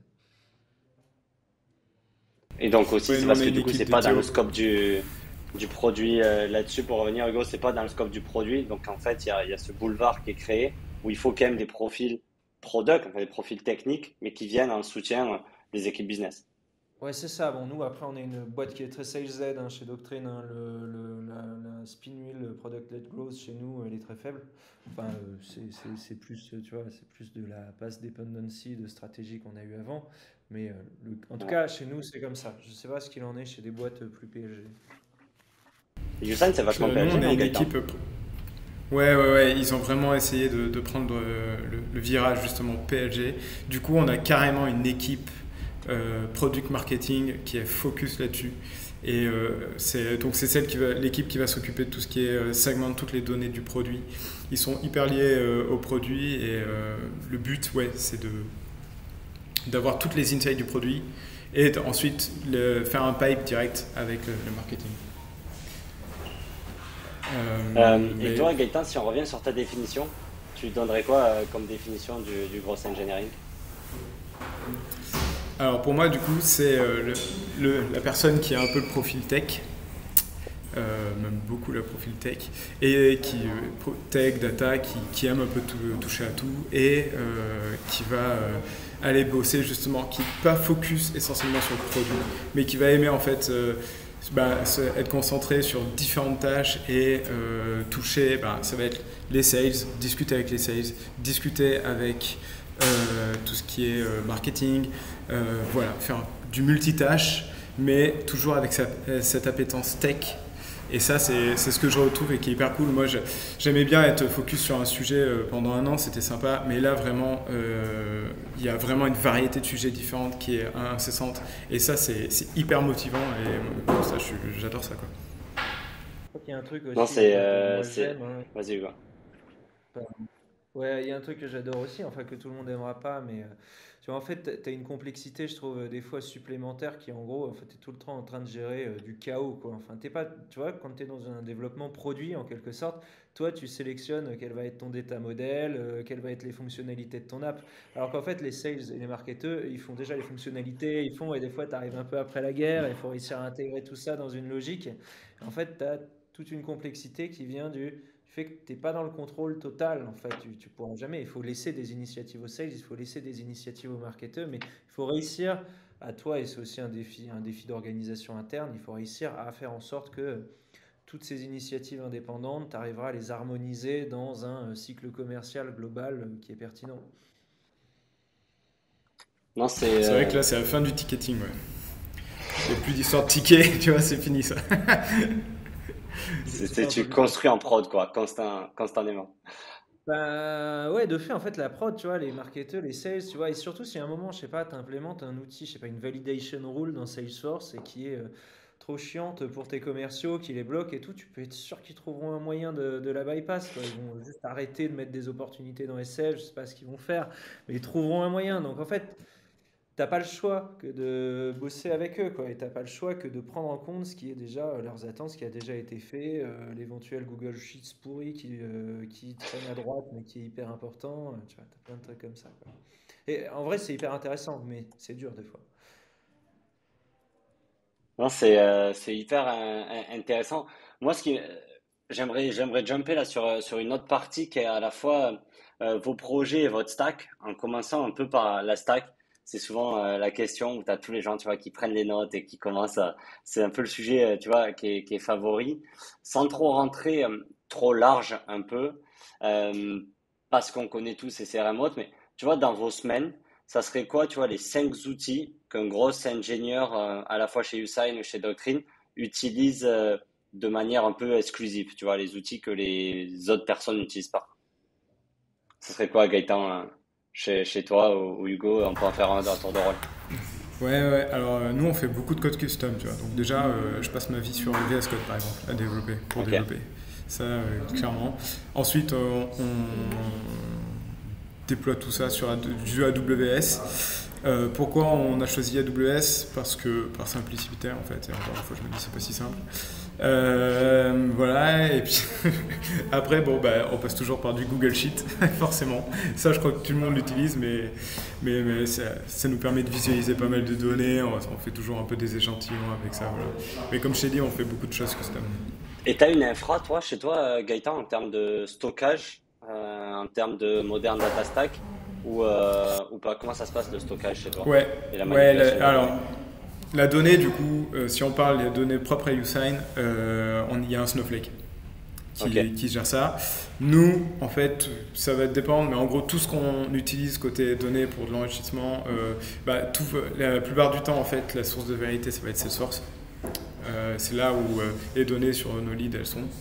Et donc aussi, Ouais, c'est nous on parce a que une du coup, équipe c'est pas dans dédiée le au... scope du produit là-dessus. Pour revenir, Hugo, c'est pas dans le scope du produit. Donc en fait, il y a ce boulevard qui est créé où il faut quand même des profils product, enfin des profils techniques, mais qui viennent en soutien des équipes business. Ouais, c'est ça. Bon, nous, après, on est une boîte qui est très sales-led hein, chez Doctrine. Hein. La spin wheel product-led growth chez nous, elle est très faible. Enfin, c'est plus, tu vois, c'est plus de la pass dependency de stratégie qu'on a eu avant. Mais en tout Ouais. cas, chez nous, c'est comme ça. Je sais pas ce qu'il en est chez des boîtes plus PLG. Et Usain, c'est vachement Nous PLG, on a non, une Gaëtan? équipe... Ouais, ouais, ouais, ils ont vraiment essayé de prendre le virage justement PLG. Du coup, on a carrément une équipe product marketing qui est focus là-dessus. Et donc c'est l'équipe qui va s'occuper de tout ce qui est segment, toutes les données du produit. Ils sont hyper liés au produit et le but, ouais, c'est d'avoir toutes les insights du produit et ensuite faire un pipe direct avec le marketing. Et Mais toi, Gaëtan, si on revient sur ta définition, tu donnerais quoi comme définition du gross engineering? alors pour moi, du coup, c'est la personne qui a un peu le profil tech, même beaucoup le profil tech, et tech, data, qui aime un peu toucher à tout, et qui va aller bosser justement, qui n'est pas focus essentiellement sur le produit, mais qui va aimer en fait être concentré sur différentes tâches et toucher, ça va être les sales, discuter avec les sales, discuter avec tout ce qui est marketing, voilà, faire du multitâche, mais toujours avec cette appétence tech. Et ça, c'est ce que je retrouve et qui est hyper cool. Moi, j'aimais bien être focus sur un sujet pendant un an, c'était sympa. Mais là, vraiment, il y a vraiment une variété de sujets différentes qui est incessante. Et ça, c'est hyper motivant. Et ça, j'adore ça, quoi. Je crois qu'il y a un truc Non, aussi c'est, que moi c'est... j'aime, hein. Vas-y, Hugo. Ouais, il y a un truc que j'adore aussi, enfin que tout le monde aimera pas, mais tu vois, en fait, tu as une complexité, je trouve, des fois supplémentaire qui, en gros, en fait, tu es tout le temps en train de gérer du chaos, quoi. Enfin, t'es pas, tu vois, quand tu es dans un développement produit, en quelque sorte, toi, tu sélectionnes quel va être ton data model, quelles vont être les fonctionnalités de ton app. Alors qu'en fait, les sales et les marketeurs, ils font déjà les fonctionnalités, ils font, et des fois, tu arrives un peu après la guerre, il faut réussir à intégrer tout ça dans une logique. En fait, tu as toute une complexité qui vient du fait que tu n'es pas dans le contrôle total, en fait, tu ne pourras jamais. Il faut laisser des initiatives aux sales, il faut laisser des initiatives aux marketeurs, mais il faut réussir à toi, et c'est aussi un défi d'organisation interne, il faut réussir à faire en sorte que toutes ces initiatives indépendantes, tu arriveras à les harmoniser dans un cycle commercial global qui est pertinent. Non, c'est, C'est vrai que là, c'est la fin du ticketing, ouais. Il n'y a plus d'histoire de ticket, tu vois, c'est fini ça. C'est pas un peu tu plus tard. construis en prod, quoi, constamment. Bah ouais, de fait, en fait, la prod, tu vois, les marketeurs, les sales, tu vois, et surtout si à un moment, je sais pas, tu implémentes un outil, je sais pas, une validation rule dans Salesforce et qui est trop chiante pour tes commerciaux, qui les bloque et tout, tu peux être sûr qu'ils trouveront un moyen de la bypass, quoi. Ils vont juste arrêter de mettre des opportunités dans SF, je sais pas ce qu'ils vont faire, mais ils trouveront un moyen. Donc en fait, t'as pas le choix que de bosser avec eux, quoi. Et t'as pas le choix que de prendre en compte ce qui est déjà leurs attentes, ce qui a déjà été fait, l'éventuel Google Sheets pourri qui traîne à droite, mais qui est hyper important. Tu vois, t'as plein de trucs comme ça, quoi. Et en vrai, c'est hyper intéressant, mais c'est dur des fois. Non, c'est hyper intéressant. Moi, j'aimerais jumper là sur une autre partie qui est à la fois vos projets et votre stack, en commençant un peu par la stack. c'est souvent la question où tu as tous les gens, tu vois, qui prennent les notes et qui commencent à... C'est un peu le sujet, tu vois, qui est favori, sans trop rentrer trop large un peu, euh, parce qu'on connaît tous ces CRM autres, mais tu vois, dans vos semaines, ça serait quoi, tu vois, les 5 outils qu'un gros ingénieur, à la fois chez Usain ou chez Doctrine, utilise de manière un peu exclusive, tu vois, les outils que les autres personnes n'utilisent pas. Ce serait quoi, Gaëtan, chez toi ou Hugo, on peut en faire un tour de rôle. Ouais. Alors, nous, on fait beaucoup de code custom, tu vois. Donc, déjà, je passe ma vie sur VS Code, par exemple, à développer, pour Ok. développer. Ça, clairement. Ensuite, on déploie tout ça sur du AWS. Pourquoi on a choisi AWS? Parce que par simplicité en fait, et encore une fois je me dis c'est pas si simple. Voilà, et puis après bon bah on passe toujours par du Google Sheet forcément. Ça je crois que tout le monde l'utilise, mais ça nous permet de visualiser pas mal de données. On fait toujours un peu des échantillons avec ça. Voilà. Mais comme je t'ai dit, on fait beaucoup de choses custom. Et tu as une infra, toi, chez toi, Gaëtan, en termes de stockage, en termes de moderne data stack, ou pas? Comment ça se passe le stockage chez toi Ouais, et la ouais. manipulation de la Alors donnée? la donnée, du coup, si on parle des données propres à Usign, il y a un Snowflake Ok, qui gère ça. Nous, en fait, ça va dépendre, mais en gros, tout ce qu'on utilise côté données pour de l'enrichissement, la plupart du temps, en fait, la source de vérité, ça va être Salesforce. C'est là où les données sur nos leads, elles sont.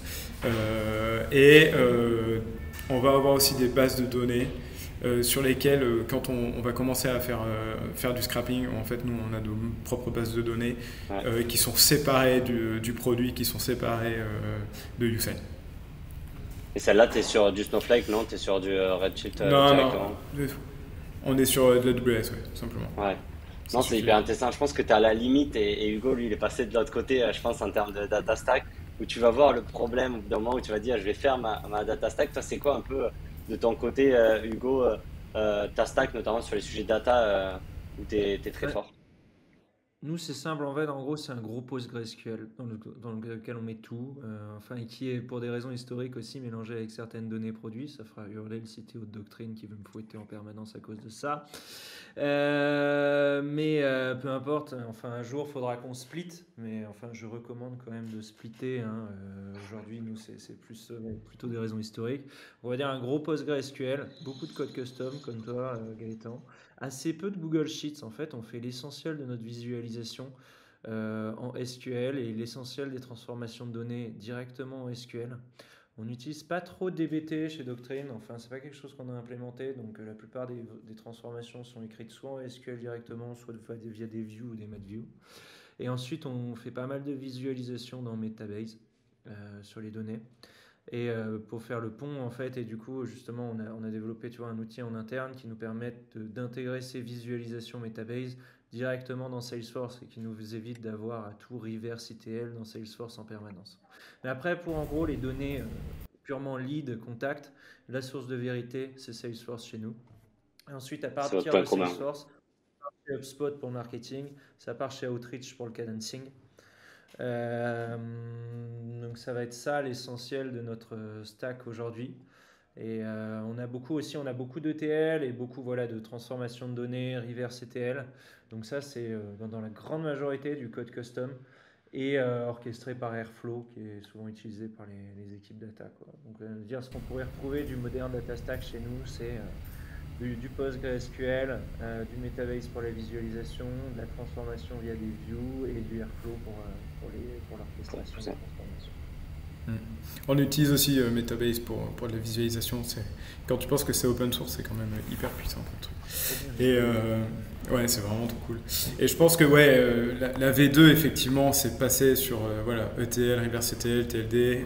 On va avoir aussi des bases de données sur lesquelles, quand on va commencer à faire du scrapping, en fait, nous, on a nos propres bases de données ouais. qui sont séparées du produit, qui sont séparées de Usain. Et celle-là, tu es sur du Snowflake, non? Tu es sur du Redshift Non, non, directement? on est sur de l'AWS, ouais, simplement. Ouais. Ça Non, c'est suffit. hyper intéressant. Je pense que tu es à la limite et Hugo, lui, il est passé de l'autre côté, je pense, en termes de data stack, où tu vas voir le problème au bout d'un moment où tu vas dire, je vais faire ma data stack. Toi, c'est quoi un peu de ton côté, Hugo, ta stack, notamment sur les sujets data, où tu es très Ouais. fort? Nous, c'est simple, en fait, en gros, c'est un gros PostgreSQL dans lequel on met tout, enfin, et qui est pour des raisons historiques aussi mélangé avec certaines données produits. Ça fera hurler le CTO de Doctrine qui veut me fouetter en permanence à cause de ça. Mais peu importe, enfin, un jour, il faudra qu'on split, mais enfin, je recommande quand même de splitter, hein. Aujourd'hui, nous, c'est plus, plutôt des raisons historiques. On va dire un gros PostgreSQL, beaucoup de code custom, comme toi, Gaëtan. Assez peu de Google Sheets, en fait, on fait l'essentiel de notre visualisation en SQL et l'essentiel des transformations de données directement en SQL. On n'utilise pas trop de DBT chez Doctrine, enfin c'est pas quelque chose qu'on a implémenté, donc la plupart des transformations sont écrites soit en SQL directement, soit via des views ou des matviews. Et ensuite on fait pas mal de visualisation dans Metabase sur les données. Et pour faire le pont, en fait, et du coup, justement, on a développé, tu vois, un outil en interne qui nous permet d'intégrer ces visualisations Metabase directement dans Salesforce et qui nous évite d'avoir à tout reverse ETL dans Salesforce en permanence. Mais après, pour en gros les données purement lead, contact, la source de vérité, c'est Salesforce chez nous. Et ensuite, à C'est votre partir point de commun. Salesforce, chez HubSpot pour le marketing, ça part chez Outreach pour le cadencing. Euh, donc ça va être ça l'essentiel de notre stack aujourd'hui. Et on a beaucoup d'ETL et beaucoup voilà, de transformation de données, reverse ETL. Donc ça c'est dans la grande majorité du code custom et orchestré par Airflow qui est souvent utilisé par les équipes data, quoi. Donc dire ce qu'on pourrait retrouver du moderne data stack chez nous, c'est du PostgreSQL, du Metabase pour la visualisation, de la transformation via des views et du Airflow pour Pour l'orchestration tout des ça. transformations. Mm. On utilise aussi Metabase pour la visualisation. Quand tu penses que c'est open source, c'est quand même hyper puissant comme truc. Trop bien Et maîtrisé. ouais, c'est vraiment trop cool. Et je pense que ouais, la V2, effectivement, c'est passé sur voilà, ETL, reverse ETL, TLD,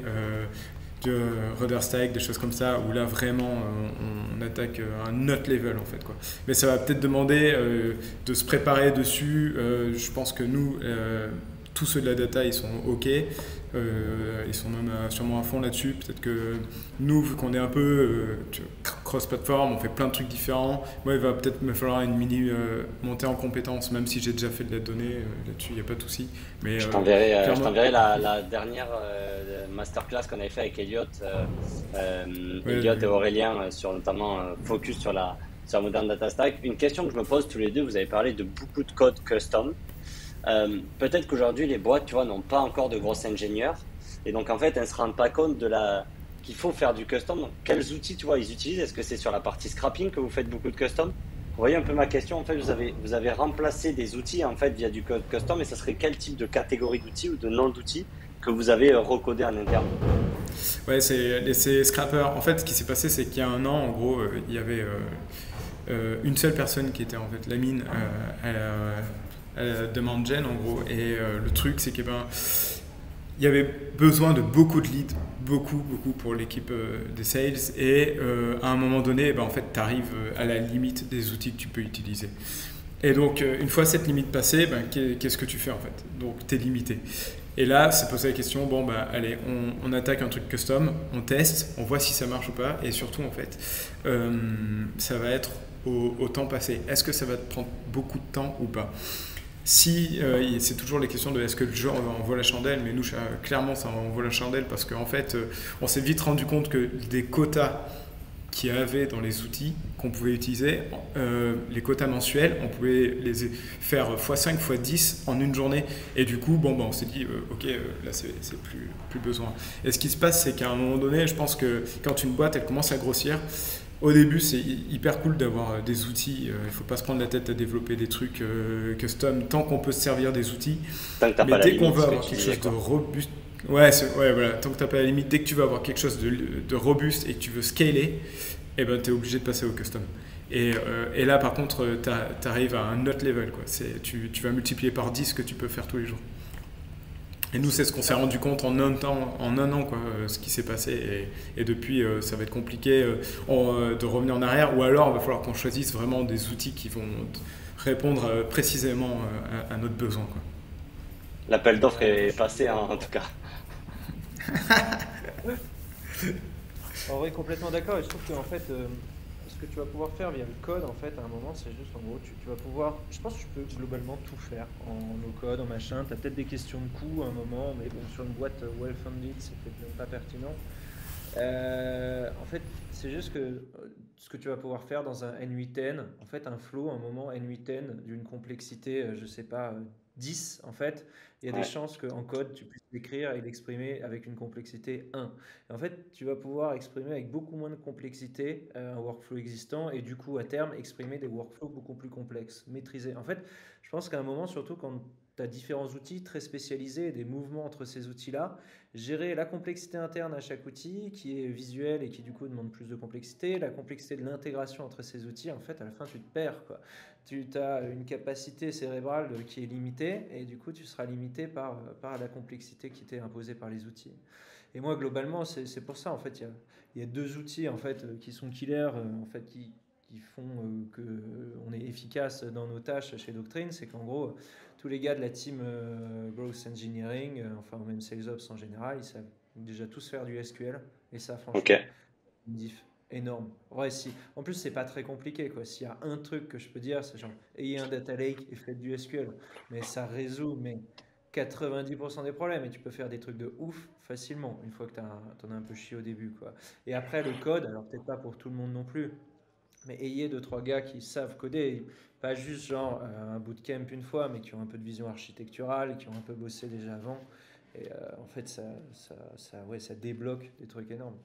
Rudder Stack, des choses comme ça, où là vraiment on attaque un autre level en fait, quoi. Mais ça va peut-être demander de se préparer dessus. Je pense que nous, tous ceux de la data, ils sont OK. Ils sont même sûrement à fond là-dessus. Peut-être que nous, vu qu'on est un peu cross-platform, on fait plein de trucs différents. Moi, il va peut-être me falloir une mini montée en compétences, même si j'ai déjà fait de la donnée. Là-dessus, il n'y a pas de souci. Mais Je clairement, t'enverrai la dernière masterclass qu'on avait fait avec Elliot, ouais, Elliot et Aurélien, sur notamment focus sur sur Modern Data Stack. Une question que je me pose tous les deux, vous avez parlé de beaucoup de code custom. Peut-être qu'aujourd'hui, les boîtes, tu vois, n'ont pas encore de gros ingénieurs. Et donc, en fait, elles ne se rendent pas compte qu'il faut faire du custom. Donc, quels outils, tu vois, ils utilisent? Est-ce que c'est sur la partie scrapping que vous faites beaucoup de custom? Vous voyez un peu ma question. En fait, vous avez remplacé des outils en fait via du code custom. Et ça serait quel type de catégorie d'outils ou de nom d'outils que vous avez recodé en interne? Ouais, c'est Scrapper. En fait, ce qui s'est passé, c'est qu'il y a un an, en gros, il y avait une seule personne qui était en fait la mine à la demande gen, en gros. Et le truc, c'est que il y avait besoin de beaucoup de leads, beaucoup pour l'équipe des sales. Et à un moment donné, en fait, tu arrives à la limite des outils que tu peux utiliser. Et donc, une fois cette limite passée, qu'est-ce que tu fais en fait? Donc, tu es limité. Et là, c'est poser la question, allez, on attaque un truc custom, on teste, on voit si ça marche ou pas. Et surtout, en fait, ça va être au temps passé. Est-ce que ça va te prendre beaucoup de temps ou pas? Si, c'est toujours les questions de est-ce que le jeu envoie la chandelle, mais nous, clairement, ça envoie la chandelle parce qu'en fait, on s'est vite rendu compte que des quotas qu'il y avait dans les outils qu'on pouvait utiliser, les quotas mensuels, on pouvait les faire x5, x10 en une journée. Et du coup, on s'est dit, ok, là, c'est plus besoin. Et ce qui se passe, c'est qu'à un moment donné, je pense que quand une boîte, elle commence à grossir, au début, c'est hyper cool d'avoir des outils. Il ne faut pas se prendre la tête à développer des trucs custom tant qu'on peut se servir des outils. Tant que t'as Mais pas la dès qu'on limite, veut ce que avoir tu quelque disais, chose de quoi. robuste, ouais, voilà. Tant que tu n'as pas la limite, dès que tu veux avoir quelque chose de robuste et que tu veux scaler, tu es obligé de passer au custom. Et là, par contre, tu arrives à un autre level, quoi. Tu vas multiplier par 10 ce que tu peux faire tous les jours. Et nous, c'est ce qu'on s'est rendu compte en un an quoi, ce qui s'est passé. Et depuis, ça va être compliqué de revenir en arrière. Ou alors, il va falloir qu'on choisisse vraiment des outils qui vont répondre précisément à notre besoin, quoi. L'appel d'offres est passé, hein, en tout cas. En vrai, complètement d'accord. Et je trouve qu'en fait, ce que tu vas pouvoir faire via le code, en fait, à un moment, c'est juste, en gros, tu vas pouvoir. Je pense que tu peux globalement tout faire en no-code, en machin. Tu as peut-être des questions de coût à un moment, mais bon, sur une boîte well-funded, c'est peut-être même pas pertinent. En fait, c'est juste que ce que tu vas pouvoir faire dans un N8N, en fait, un flow, un moment N8N d'une complexité, je sais pas, 10, en fait, il y a des Ouais. chances qu'en code, tu puisses l'écrire et l'exprimer avec une complexité 1. Et en fait, tu vas pouvoir exprimer avec beaucoup moins de complexité un workflow existant et du coup, à terme, exprimer des workflows beaucoup plus complexes, maîtrisés. En fait, je pense qu'à un moment, surtout quand tu as différents outils très spécialisés et des mouvements entre ces outils-là, gérer la complexité interne à chaque outil qui est visuel et qui du coup demande plus de complexité, la complexité de l'intégration entre ces outils, en fait à la fin tu te perds, quoi. Tu as une capacité cérébrale qui est limitée et du coup tu seras limité par la complexité qui t'est imposée par les outils. Et moi globalement c'est pour ça en fait il y a deux outils en fait qui sont killers en fait qui font que on est efficace dans nos tâches chez Doctrine, c'est qu'en gros tous les gars de la team Growth Engineering, enfin même SalesOps en général, ils savent déjà tous faire du SQL. Et ça, Ok. franchement, une diff énorme. Ouais, si. En plus, c'est pas très compliqué, quoi. S'il y a un truc que je peux dire, c'est genre, ayez un data lake et faites du SQL. Mais ça résout 90% des problèmes. Et tu peux faire des trucs de ouf facilement, une fois que t'en as un peu chié au début, quoi. Et après, le code, alors peut-être pas pour tout le monde non plus, mais ayez deux, trois gars qui savent coder, pas juste genre un bootcamp une fois, mais qui ont un peu de vision architecturale, qui ont un peu bossé déjà avant. Et en fait, ouais, ça débloque des trucs énormes.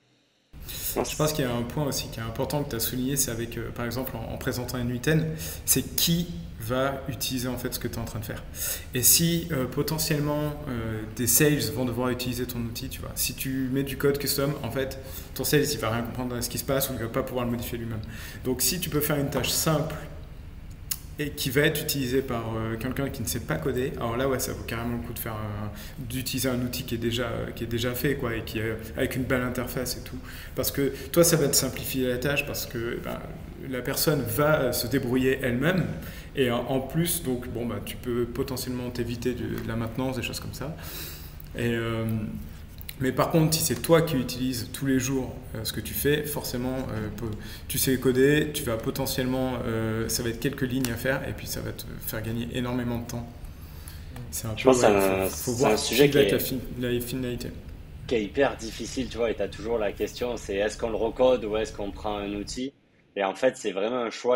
Je pense qu'il y a un point aussi qui est important que tu as souligné, c'est avec, par exemple, en présentant une huitaine, c'est qui va utiliser en fait ce que tu es en train de faire. Et si potentiellement des sales vont devoir utiliser ton outil, tu vois, si tu mets du code custom, en fait, ton sales il va rien comprendre à ce qui se passe ou il va pas pouvoir le modifier lui-même. Donc si tu peux faire une tâche simple et qui va être utilisé par quelqu'un qui ne sait pas coder, alors là ouais ça vaut carrément le coup d'utiliser un outil qui est déjà fait quoi, et qui est avec une belle interface et tout, parce que toi ça va te simplifier la tâche parce que la personne va se débrouiller elle-même et en plus donc tu peux potentiellement t'éviter de la maintenance, des choses comme ça. Et mais par contre, si c'est toi qui utilises tous les jours ce que tu fais, forcément, tu sais coder, tu vas potentiellement, ça va être quelques lignes à faire et puis ça va te faire gagner énormément de temps. C'est un Je peu, pense que faut c'est un voir sujet qui va être la finalité. qui est hyper difficile, tu vois, et tu as toujours la question, c'est est-ce qu'on le recode ou est-ce qu'on prend un outil? Et en fait, c'est vraiment un choix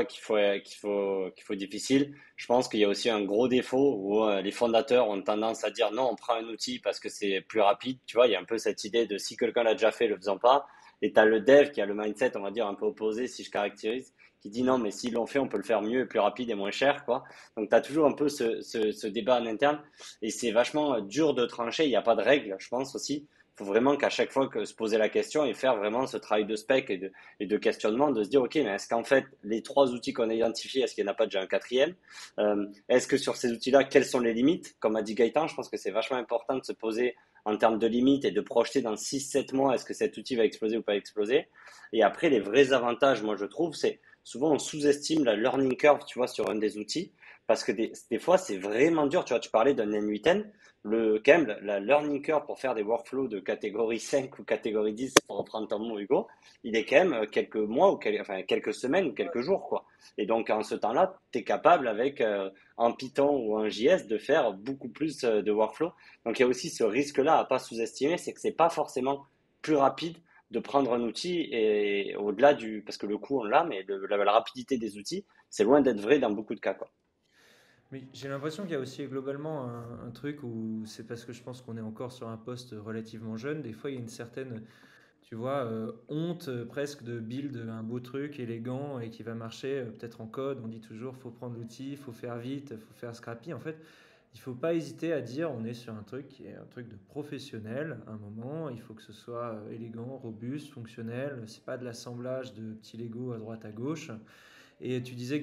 qu'il faut difficile. Je pense qu'il y a aussi un gros défaut où les fondateurs ont tendance à dire non, on prend un outil parce que c'est plus rapide. Tu vois, il y a un peu cette idée de si quelqu'un l'a déjà fait, le faisant pas. Et tu as le dev qui a le mindset, on va dire, un peu opposé, si je caractérise, qui dit non, mais s'ils l'ont fait, on peut le faire mieux et plus rapide et moins cher, quoi. Donc tu as toujours un peu ce débat en interne. Et c'est vachement dur de trancher. Il n'y a pas de règle, je pense aussi. Il faut vraiment qu'à chaque fois que se poser la question et faire vraiment ce travail de spec et de questionnement, de se dire, OK, mais est-ce qu'en fait, les trois outils qu'on a identifiés, est-ce qu'il n'y en a pas déjà un quatrième? Est-ce que sur ces outils-là, quelles sont les limites? Comme a dit Gaëtan, je pense que c'est vachement important de se poser en termes de limites et de projeter dans 6-7 mois, est-ce que cet outil va exploser ou pas exploser? Et après, les vrais avantages, moi, je trouve, c'est souvent on sous-estime la learning curve, tu vois, sur un des outils, parce que des fois, c'est vraiment dur. Tu vois, tu parlais d'un N8N, quand même, la learning curve pour faire des workflows de catégorie 5 ou catégorie 10, pour reprendre ton mot, Hugo, il est quand même quelques mois ou enfin, quelques semaines ou quelques jours, quoi. Et donc, en ce temps-là, tu es capable avec un Python ou un JS de faire beaucoup plus de workflows. Donc, il y a aussi ce risque-là à pas sous-estimer, c'est que c'est pas forcément plus rapide de prendre un outil et au-delà parce que le coût on l'a, mais la rapidité des outils, c'est loin d'être vrai dans beaucoup de cas, quoi. Mais j'ai l'impression qu'il y a aussi globalement un truc où c'est parce que je pense qu'on est encore sur un poste relativement jeune. Des fois, il y a une certaine, tu vois, honte presque de build un beau truc élégant et qui va marcher peut-être en code. On dit toujours, faut prendre l'outil, faut faire vite, faut faire scrappy. En fait, il faut pas hésiter à dire, on est sur un truc qui est un truc de professionnel. À un moment, il faut que ce soit élégant, robuste, fonctionnel. C'est pas de l'assemblage de petits Lego à droite à gauche. Et tu disais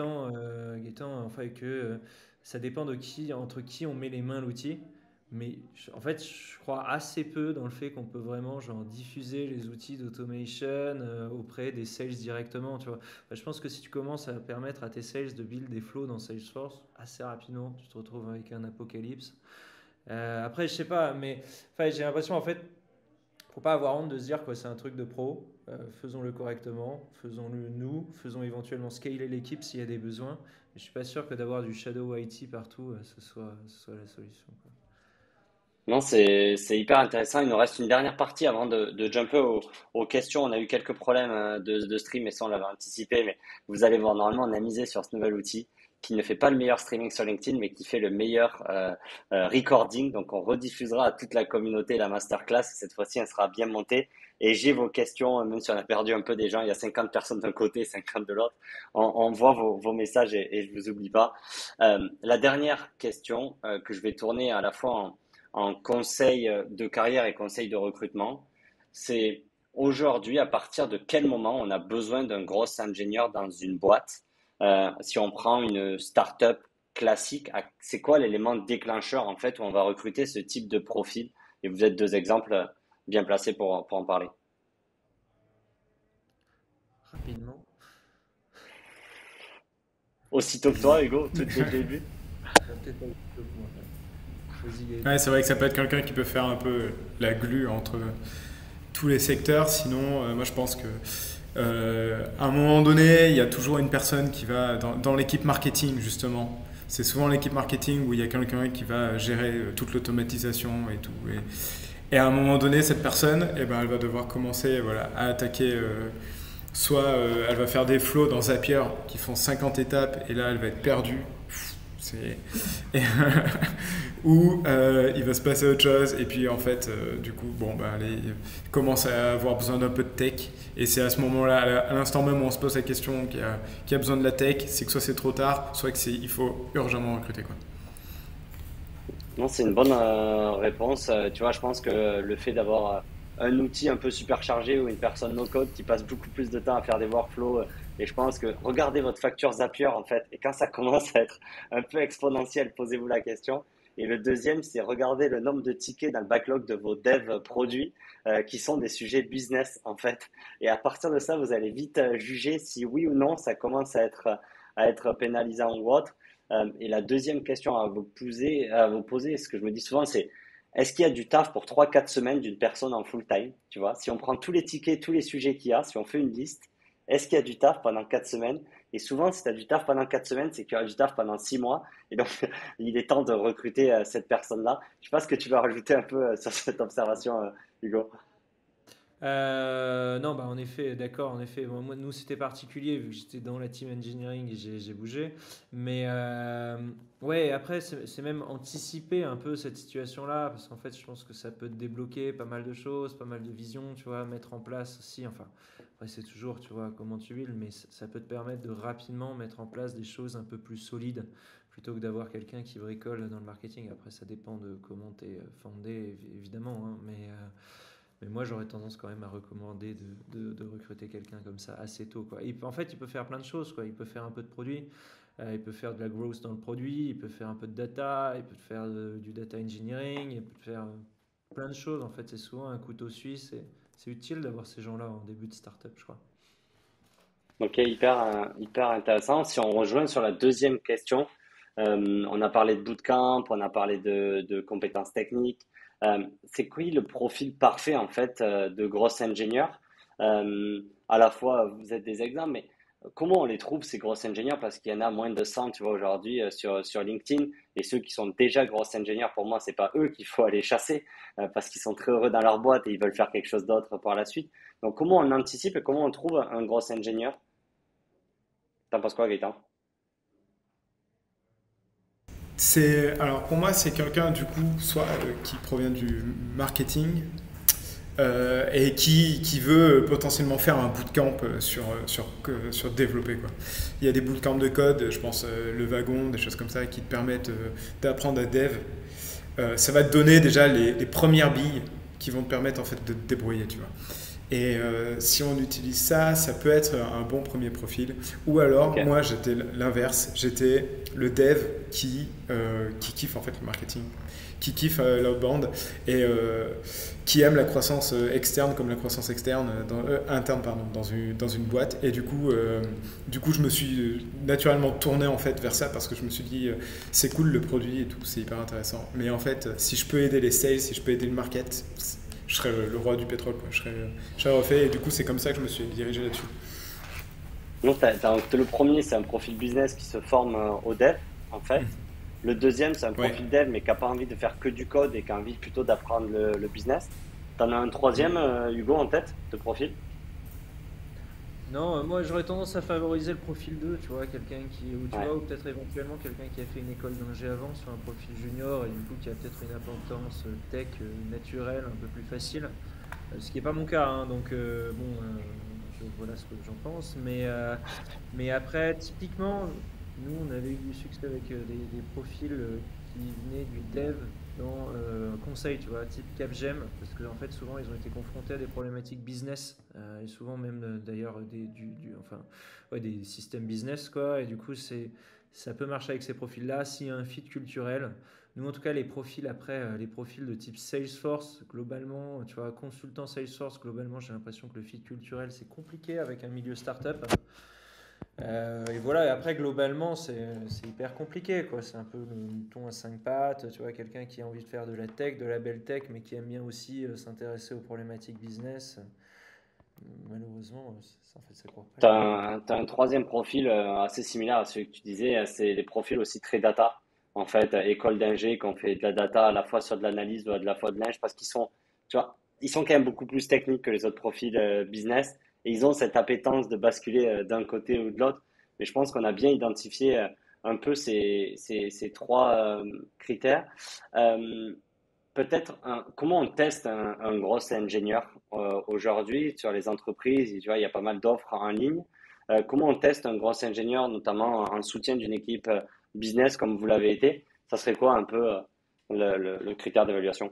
Gaëtan, enfin que ça dépend de qui, entre qui on met les mains l'outil. Mais en fait, je crois assez peu dans le fait qu'on peut vraiment genre diffuser les outils d'automation auprès des sales directement, tu vois. Enfin, je pense que si tu commences à permettre à tes sales de build des flows dans Salesforce, assez rapidement, tu te retrouves avec un apocalypse. Après, je sais pas, mais enfin, j'ai l'impression en fait faut pas avoir honte de se dire que c'est un truc de pro. Faisons-le correctement, faisons-le nous, faisons éventuellement scaler l'équipe s'il y a des besoins. Mais je suis pas sûr que d'avoir du shadow IT partout, ce soit la solution, quoi. Non, c'est hyper intéressant. Il nous reste une dernière partie avant de jumper aux questions. On a eu quelques problèmes de stream, et ça, on l'avait anticipé, mais vous allez voir, normalement, on a misé sur ce nouvel outil qui ne fait pas le meilleur streaming sur LinkedIn, mais qui fait le meilleur recording. Donc, on rediffusera à toute la communauté la masterclass. Cette fois-ci, elle sera bien montée. Et j'ai vos questions, même si on a perdu un peu des gens, il y a 50 personnes d'un côté, 50 de l'autre. On voit vos messages et je vous oublie pas. La dernière question que je vais tourner à la fois en conseil de carrière et conseil de recrutement, c'est aujourd'hui, à partir de quel moment on a besoin d'un gros ingénieur dans une boîte? Si on prend une start-up classique, c'est quoi l'élément déclencheur en fait où on va recruter ce type de profil? Et vous êtes deux exemples bien placés pour en parler. Rapidement. Aussitôt que toi, Hugo, tout dès le début. Peut-être pas plus tôt que moi. Vas-y, Ouais, Gaëtan. c'est vrai que ça peut être quelqu'un qui peut faire un peu la glue entre tous les secteurs. Sinon, moi je pense que à un moment donné, il y a toujours une personne qui va dans l'équipe marketing justement. C'est souvent l'équipe marketing où il y a quelqu'un qui va gérer toute l'automatisation et tout. Et à un moment donné, cette personne, eh ben, elle va devoir commencer voilà, à attaquer. Soit elle va faire des flows dans Zapier qui font 50 étapes et là elle va être perdue. C'est... et, ou il va se passer autre chose et puis en fait du coup bon bah allez, il commence à avoir besoin d'un peu de tech et c'est à ce moment-là à l'instant même où on se pose la question qu'il y a besoin de la tech, c'est que soit c'est trop tard soit que il faut urgemment recruter quoi. Non, c'est une bonne réponse. Tu vois, je pense que le fait d'avoir un outil un peu superchargé ou une personne no-code qui passe beaucoup plus de temps à faire des workflows, et je pense que regardez votre facture Zapier en fait, et quand ça commence à être un peu exponentiel, posez-vous la question. Et le deuxième, c'est regarder le nombre de tickets dans le backlog de vos devs produits qui sont des sujets business en fait. Et à partir de ça, vous allez vite juger si oui ou non ça commence à être pénalisant ou autre. Et la deuxième question à vous poser, ce que je me dis souvent, c'est est-ce qu'il y a du taf pour 3-4 semaines d'une personne en full time? Tu vois, si on prend tous les tickets, tous les sujets qu'il y a, si on fait une liste, est-ce qu'il y a du taf pendant 4 semaines? Et souvent, si tu as du taf pendant 4 semaines, c'est qu'il y aura du taf pendant 6 mois. Et donc, il est temps de recruter cette personne-là. Je sais pas ce que tu vas rajouter un peu sur cette observation, Hugo. Non, bah en effet, d'accord, en effet. Bon, moi, nous, c'était particulier vu que j'étais dans la team engineering et j'ai bougé. Mais ouais, après, c'est même anticiper un peu cette situation-là parce qu'en fait, je pense que ça peut te débloquer pas mal de choses, pas mal de visions, tu vois, mettre en place aussi. Enfin, après, c'est toujours, tu vois, comment tu builds, mais ça peut te permettre de rapidement mettre en place des choses un peu plus solides plutôt que d'avoir quelqu'un qui bricole dans le marketing. Après, ça dépend de comment tu es fondé, évidemment, hein, mais moi, j'aurais tendance quand même à recommander de recruter quelqu'un comme ça assez tôt, quoi. En fait, il peut faire plein de choses, quoi. Il peut faire un peu de produit, il peut faire de la growth dans le produit, il peut faire un peu de data, il peut faire du data engineering, il peut faire plein de choses. En fait, c'est souvent un couteau suisse et c'est utile d'avoir ces gens-là en début de start-up, je crois. Ok, hyper intéressant. Si on rejoint sur la deuxième question, on a parlé de bootcamp, on a parlé de compétences techniques. C'est quoi le profil parfait en fait de gros ingénieurs? À la fois, vous êtes des exemples, mais comment on les trouve ces gros ingénieurs? Parce qu'il y en a moins de 100, tu vois, aujourd'hui sur LinkedIn. Et ceux qui sont déjà gros ingénieurs, pour moi, c'est pas eux qu'il faut aller chasser parce qu'ils sont très heureux dans leur boîte et ils veulent faire quelque chose d'autre par la suite. Donc, comment on anticipe et comment on trouve un gros ingénieur? T'en penses quoi, Gaëtan? Alors pour moi, c'est quelqu'un du coup, soit qui provient du marketing et qui veut potentiellement faire un bootcamp sur développer, quoi. Il y a des bootcamps de code, je pense le wagon, des choses comme ça qui te permettent d'apprendre à dev. Ça va te donner déjà les premières billes qui vont te permettre en fait de te débrouiller, tu vois. Et si on utilise ça, ça peut être un bon premier profil. Ou alors, Ok. moi, j'étais l'inverse. J'étais le dev qui kiffe en fait le marketing, qui kiffe l'outbound et qui aime la croissance externe comme la croissance interne pardon, dans une boîte. Et du coup, je me suis naturellement tourné en fait vers ça parce que je me suis dit, c'est cool le produit et tout, c'est hyper intéressant. Mais en fait, si je peux aider les sales, si je peux aider le market, je serais le roi du pétrole, quoi. Je serais refait et du coup c'est comme ça que je me suis dirigé là-dessus. Donc, le premier, c'est un profil business qui se forme au dev, en fait. Le deuxième, c'est un Ouais. profil dev, mais qui n'a pas envie de faire que du code et qui a envie plutôt d'apprendre le business. T'en as un troisième, Hugo, en tête de profil? Non, moi j'aurais tendance à favoriser le profil 2, tu vois, quelqu'un ou tu Ouais. vois, ou peut-être éventuellement quelqu'un qui a fait une école d'ingé avant sur un profil junior et du coup qui a peut-être une appétence tech naturelle, un peu plus facile. Ce qui n'est pas mon cas, hein, donc bon, voilà ce que j'en pense. Mais après, typiquement, nous on avait eu du succès avec des profils qui venaient du dev dans un conseil, tu vois, type Capgem, parce que en fait souvent ils ont été confrontés à des problématiques business et souvent même d'ailleurs enfin ouais, des systèmes business quoi, et du coup ça peut marcher avec ces profils-là s'il y a un fit culturel. Nous en tout cas les profils après les profils de type Salesforce globalement, tu vois, consultant Salesforce globalement j'ai l'impression que le fit culturel c'est compliqué avec un milieu startup. Et voilà, et après, globalement, c'est hyper compliqué, quoi. C'est un peu le mouton à cinq pattes, tu vois, quelqu'un qui a envie de faire de la tech, de la belle tech, mais qui aime bien aussi s'intéresser aux problématiques business. Malheureusement, en fait, ça court pas les rues. T'as un troisième profil assez similaire à celui que tu disais, c'est des profils aussi très data. En fait, école d'ingé, qu'on fait de la data à la fois sur de l'analyse ou à de la fois de l'ingé, parce qu'ils sont, tu vois, ils sont quand même beaucoup plus techniques que les autres profils business, et ils ont cette appétence de basculer d'un côté ou de l'autre. Mais je pense qu'on a bien identifié un peu ces trois critères. Euh, Peut-être comment on teste un gros ingénieur aujourd'hui sur les entreprises? Tu vois, il y a pas mal d'offres en ligne. Comment on teste un gros ingénieur, notamment en soutien d'une équipe business comme vous l'avez été? Ça serait quoi un peu le critère d'évaluation?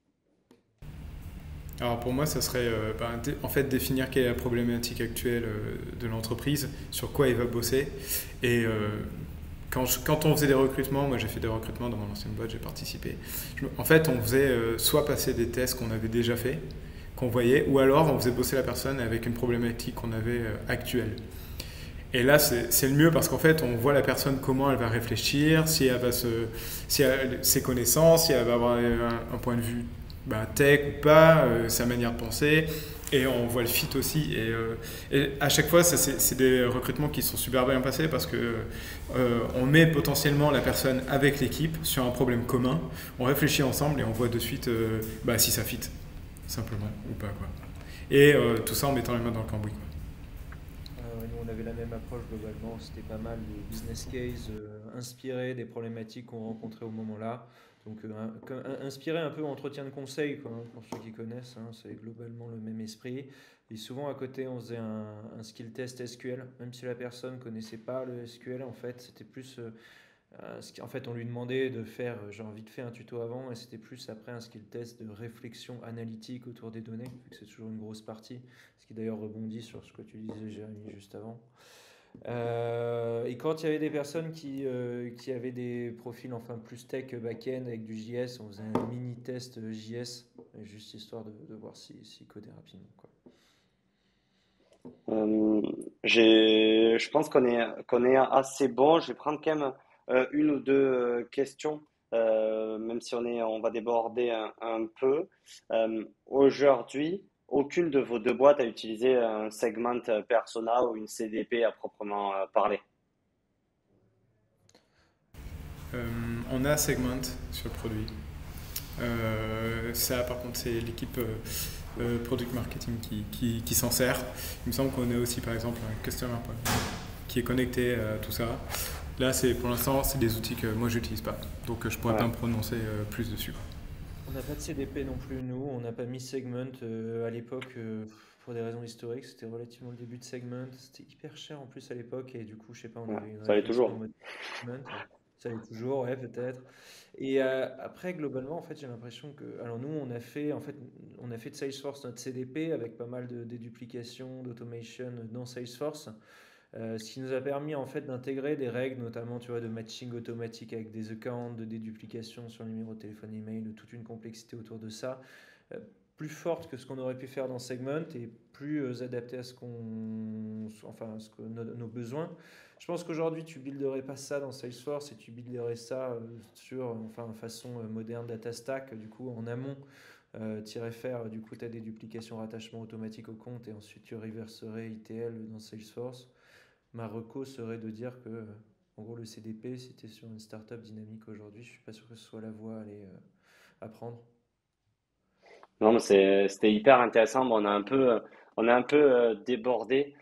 Alors pour moi, ça serait en fait définir quelle est la problématique actuelle de l'entreprise, sur quoi il va bosser. Et quand on faisait des recrutements, moi j'ai fait des recrutements dans mon ancienne boîte, j'ai participé. En fait, on faisait soit passer des tests qu'on avait déjà fait, qu'on voyait, ou alors on faisait bosser la personne avec une problématique qu'on avait actuelle. Et là, c'est le mieux parce qu'en fait, on voit la personne comment elle va réfléchir, si elle a ses connaissances, si elle va avoir un point de vue tech ou pas, sa manière de penser. Et on voit le fit aussi. Et à chaque fois, c'est des recrutements qui sont super bien passés parce que on met potentiellement la personne avec l'équipe sur un problème commun. On réfléchit ensemble et on voit de suite si ça fit, simplement, ou pas, quoi. Et tout ça en mettant les mains dans le cambouis, quoi. Ouais, nous, on avait la même approche globalement. C'était pas mal de business case inspirés des problématiques qu'on rencontrait au moment-là. Donc, inspiré un peu entretien de conseil, quoi, hein, pour ceux qui connaissent, hein, c'est globalement le même esprit. Et souvent, à côté, on faisait un skill test SQL, même si la personne connaissait pas le SQL, en fait, c'était plus. En fait, on lui demandait de faire, genre vite fait un tuto avant, et c'était plus après un skill test de réflexion analytique autour des données, vu que c'est toujours une grosse partie, ce qui d'ailleurs rebondit sur ce que tu disais, Jérémy, juste avant. Et quand il y avait des personnes qui avaient des profils enfin plus tech back-end avec du JS, on faisait un mini test JS, juste histoire de voir si coder rapidement, quoi. Je pense qu'on est assez bon. Je vais prendre quand même une ou deux questions, même si on va déborder un peu. Aujourd'hui, aucune de vos deux boîtes a utilisé un segment persona ou une CDP à proprement parler. On a Segment sur le produit. Ça, par contre, c'est l'équipe product marketing qui s'en sert. Il me semble qu'on a aussi, par exemple, un customer qui est connecté à tout ça. Là, pour l'instant, c'est des outils que moi, j'utilise pas. Donc, je pourrais Ouais. pas me prononcer plus dessus, quoi. On n'a pas de CDP non plus, nous. On n'a pas mis Segment à l'époque pour des raisons historiques. C'était relativement le début de Segment. C'était hyper cher en plus à l'époque. Et du coup, je sais pas, on Ouais, avait une ça l'est réflexion en toujours. mode Segment. Ça l'est toujours, ouais, peut-être. Et après, globalement, en fait, j'ai l'impression que. Alors, nous, on a fait de Salesforce notre CDP avec pas mal de déduplication, d'automation dans Salesforce. Ce qui nous a permis en fait d'intégrer des règles, notamment tu vois, de matching automatique avec des accounts, de déduplication sur le numéro de téléphone email, de toute une complexité autour de ça, euh, plus forte que ce qu'on aurait pu faire dans Segment et plus adapté à nos besoins. Je pense qu'aujourd'hui tu builderais pas ça dans Salesforce et tu builderais ça sur façon moderne data stack, du coup en amont. Tu irais faire du coup ta déduplication rattachement automatique au compte et ensuite tu reverserais ITL dans Salesforce. Ma reco serait de dire que, en gros, le CDP, si tu es sur une startup dynamique aujourd'hui, je suis pas sûr que ce soit la voie à aller apprendre. Non, mais c'était hyper intéressant. Bon, on a un peu débordé.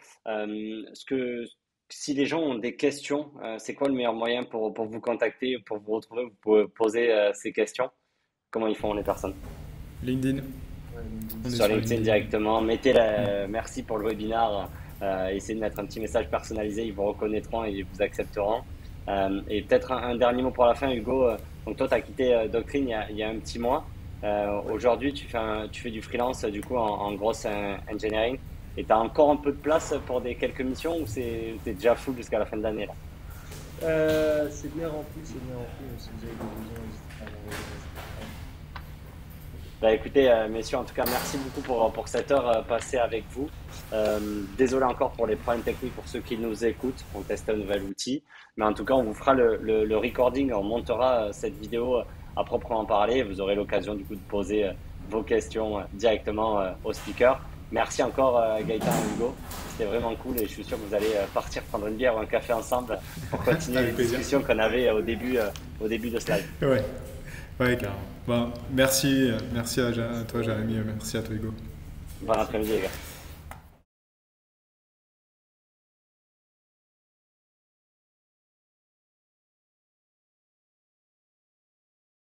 Si les gens ont des questions, c'est quoi le meilleur moyen pour vous contacter, pour vous retrouver, vous pouvez poser ces questions? Comment ils font les personnes? LinkedIn, Ouais, LinkedIn, on est c'est Sur sur LinkedIn LinkedIn. directement. Ouais. Merci pour le webinaire. Essayez de mettre un petit message personnalisé, ils vous reconnaîtront et ils vous accepteront. Et peut-être un dernier mot pour la fin, Hugo. Donc toi, tu as quitté Doctrine il y a un petit mois. ouais. Aujourd'hui, tu fais du freelance du coup en grosse engineering. Et tu as encore un peu de place pour des quelques missions ou t'es déjà full jusqu'à la fin de l'année là? C'est bien rempli, c'est bien rempli. Si vous avez des besoins, n'hésitez pas à m'envoyer des messages. Bah écoutez, messieurs, en tout cas, merci beaucoup pour cette heure passée avec vous. Désolé encore pour les problèmes techniques pour ceux qui nous écoutent. On teste un nouvel outil. Mais en tout cas, on vous fera le recording. On montera cette vidéo à proprement parler. Vous aurez l'occasion du coup de poser vos questions directement au speaker. Merci encore Gaëtan et Hugo. C'était vraiment cool et je suis sûr que vous allez partir prendre une bière ou un café ensemble pour continuer les Avec plaisir. discussions qu'on avait au début de ce live. Ouais, ouais, carrément. Bon, merci à toi, Jérémy, merci à toi, Hugo. Bon après-midi les gars.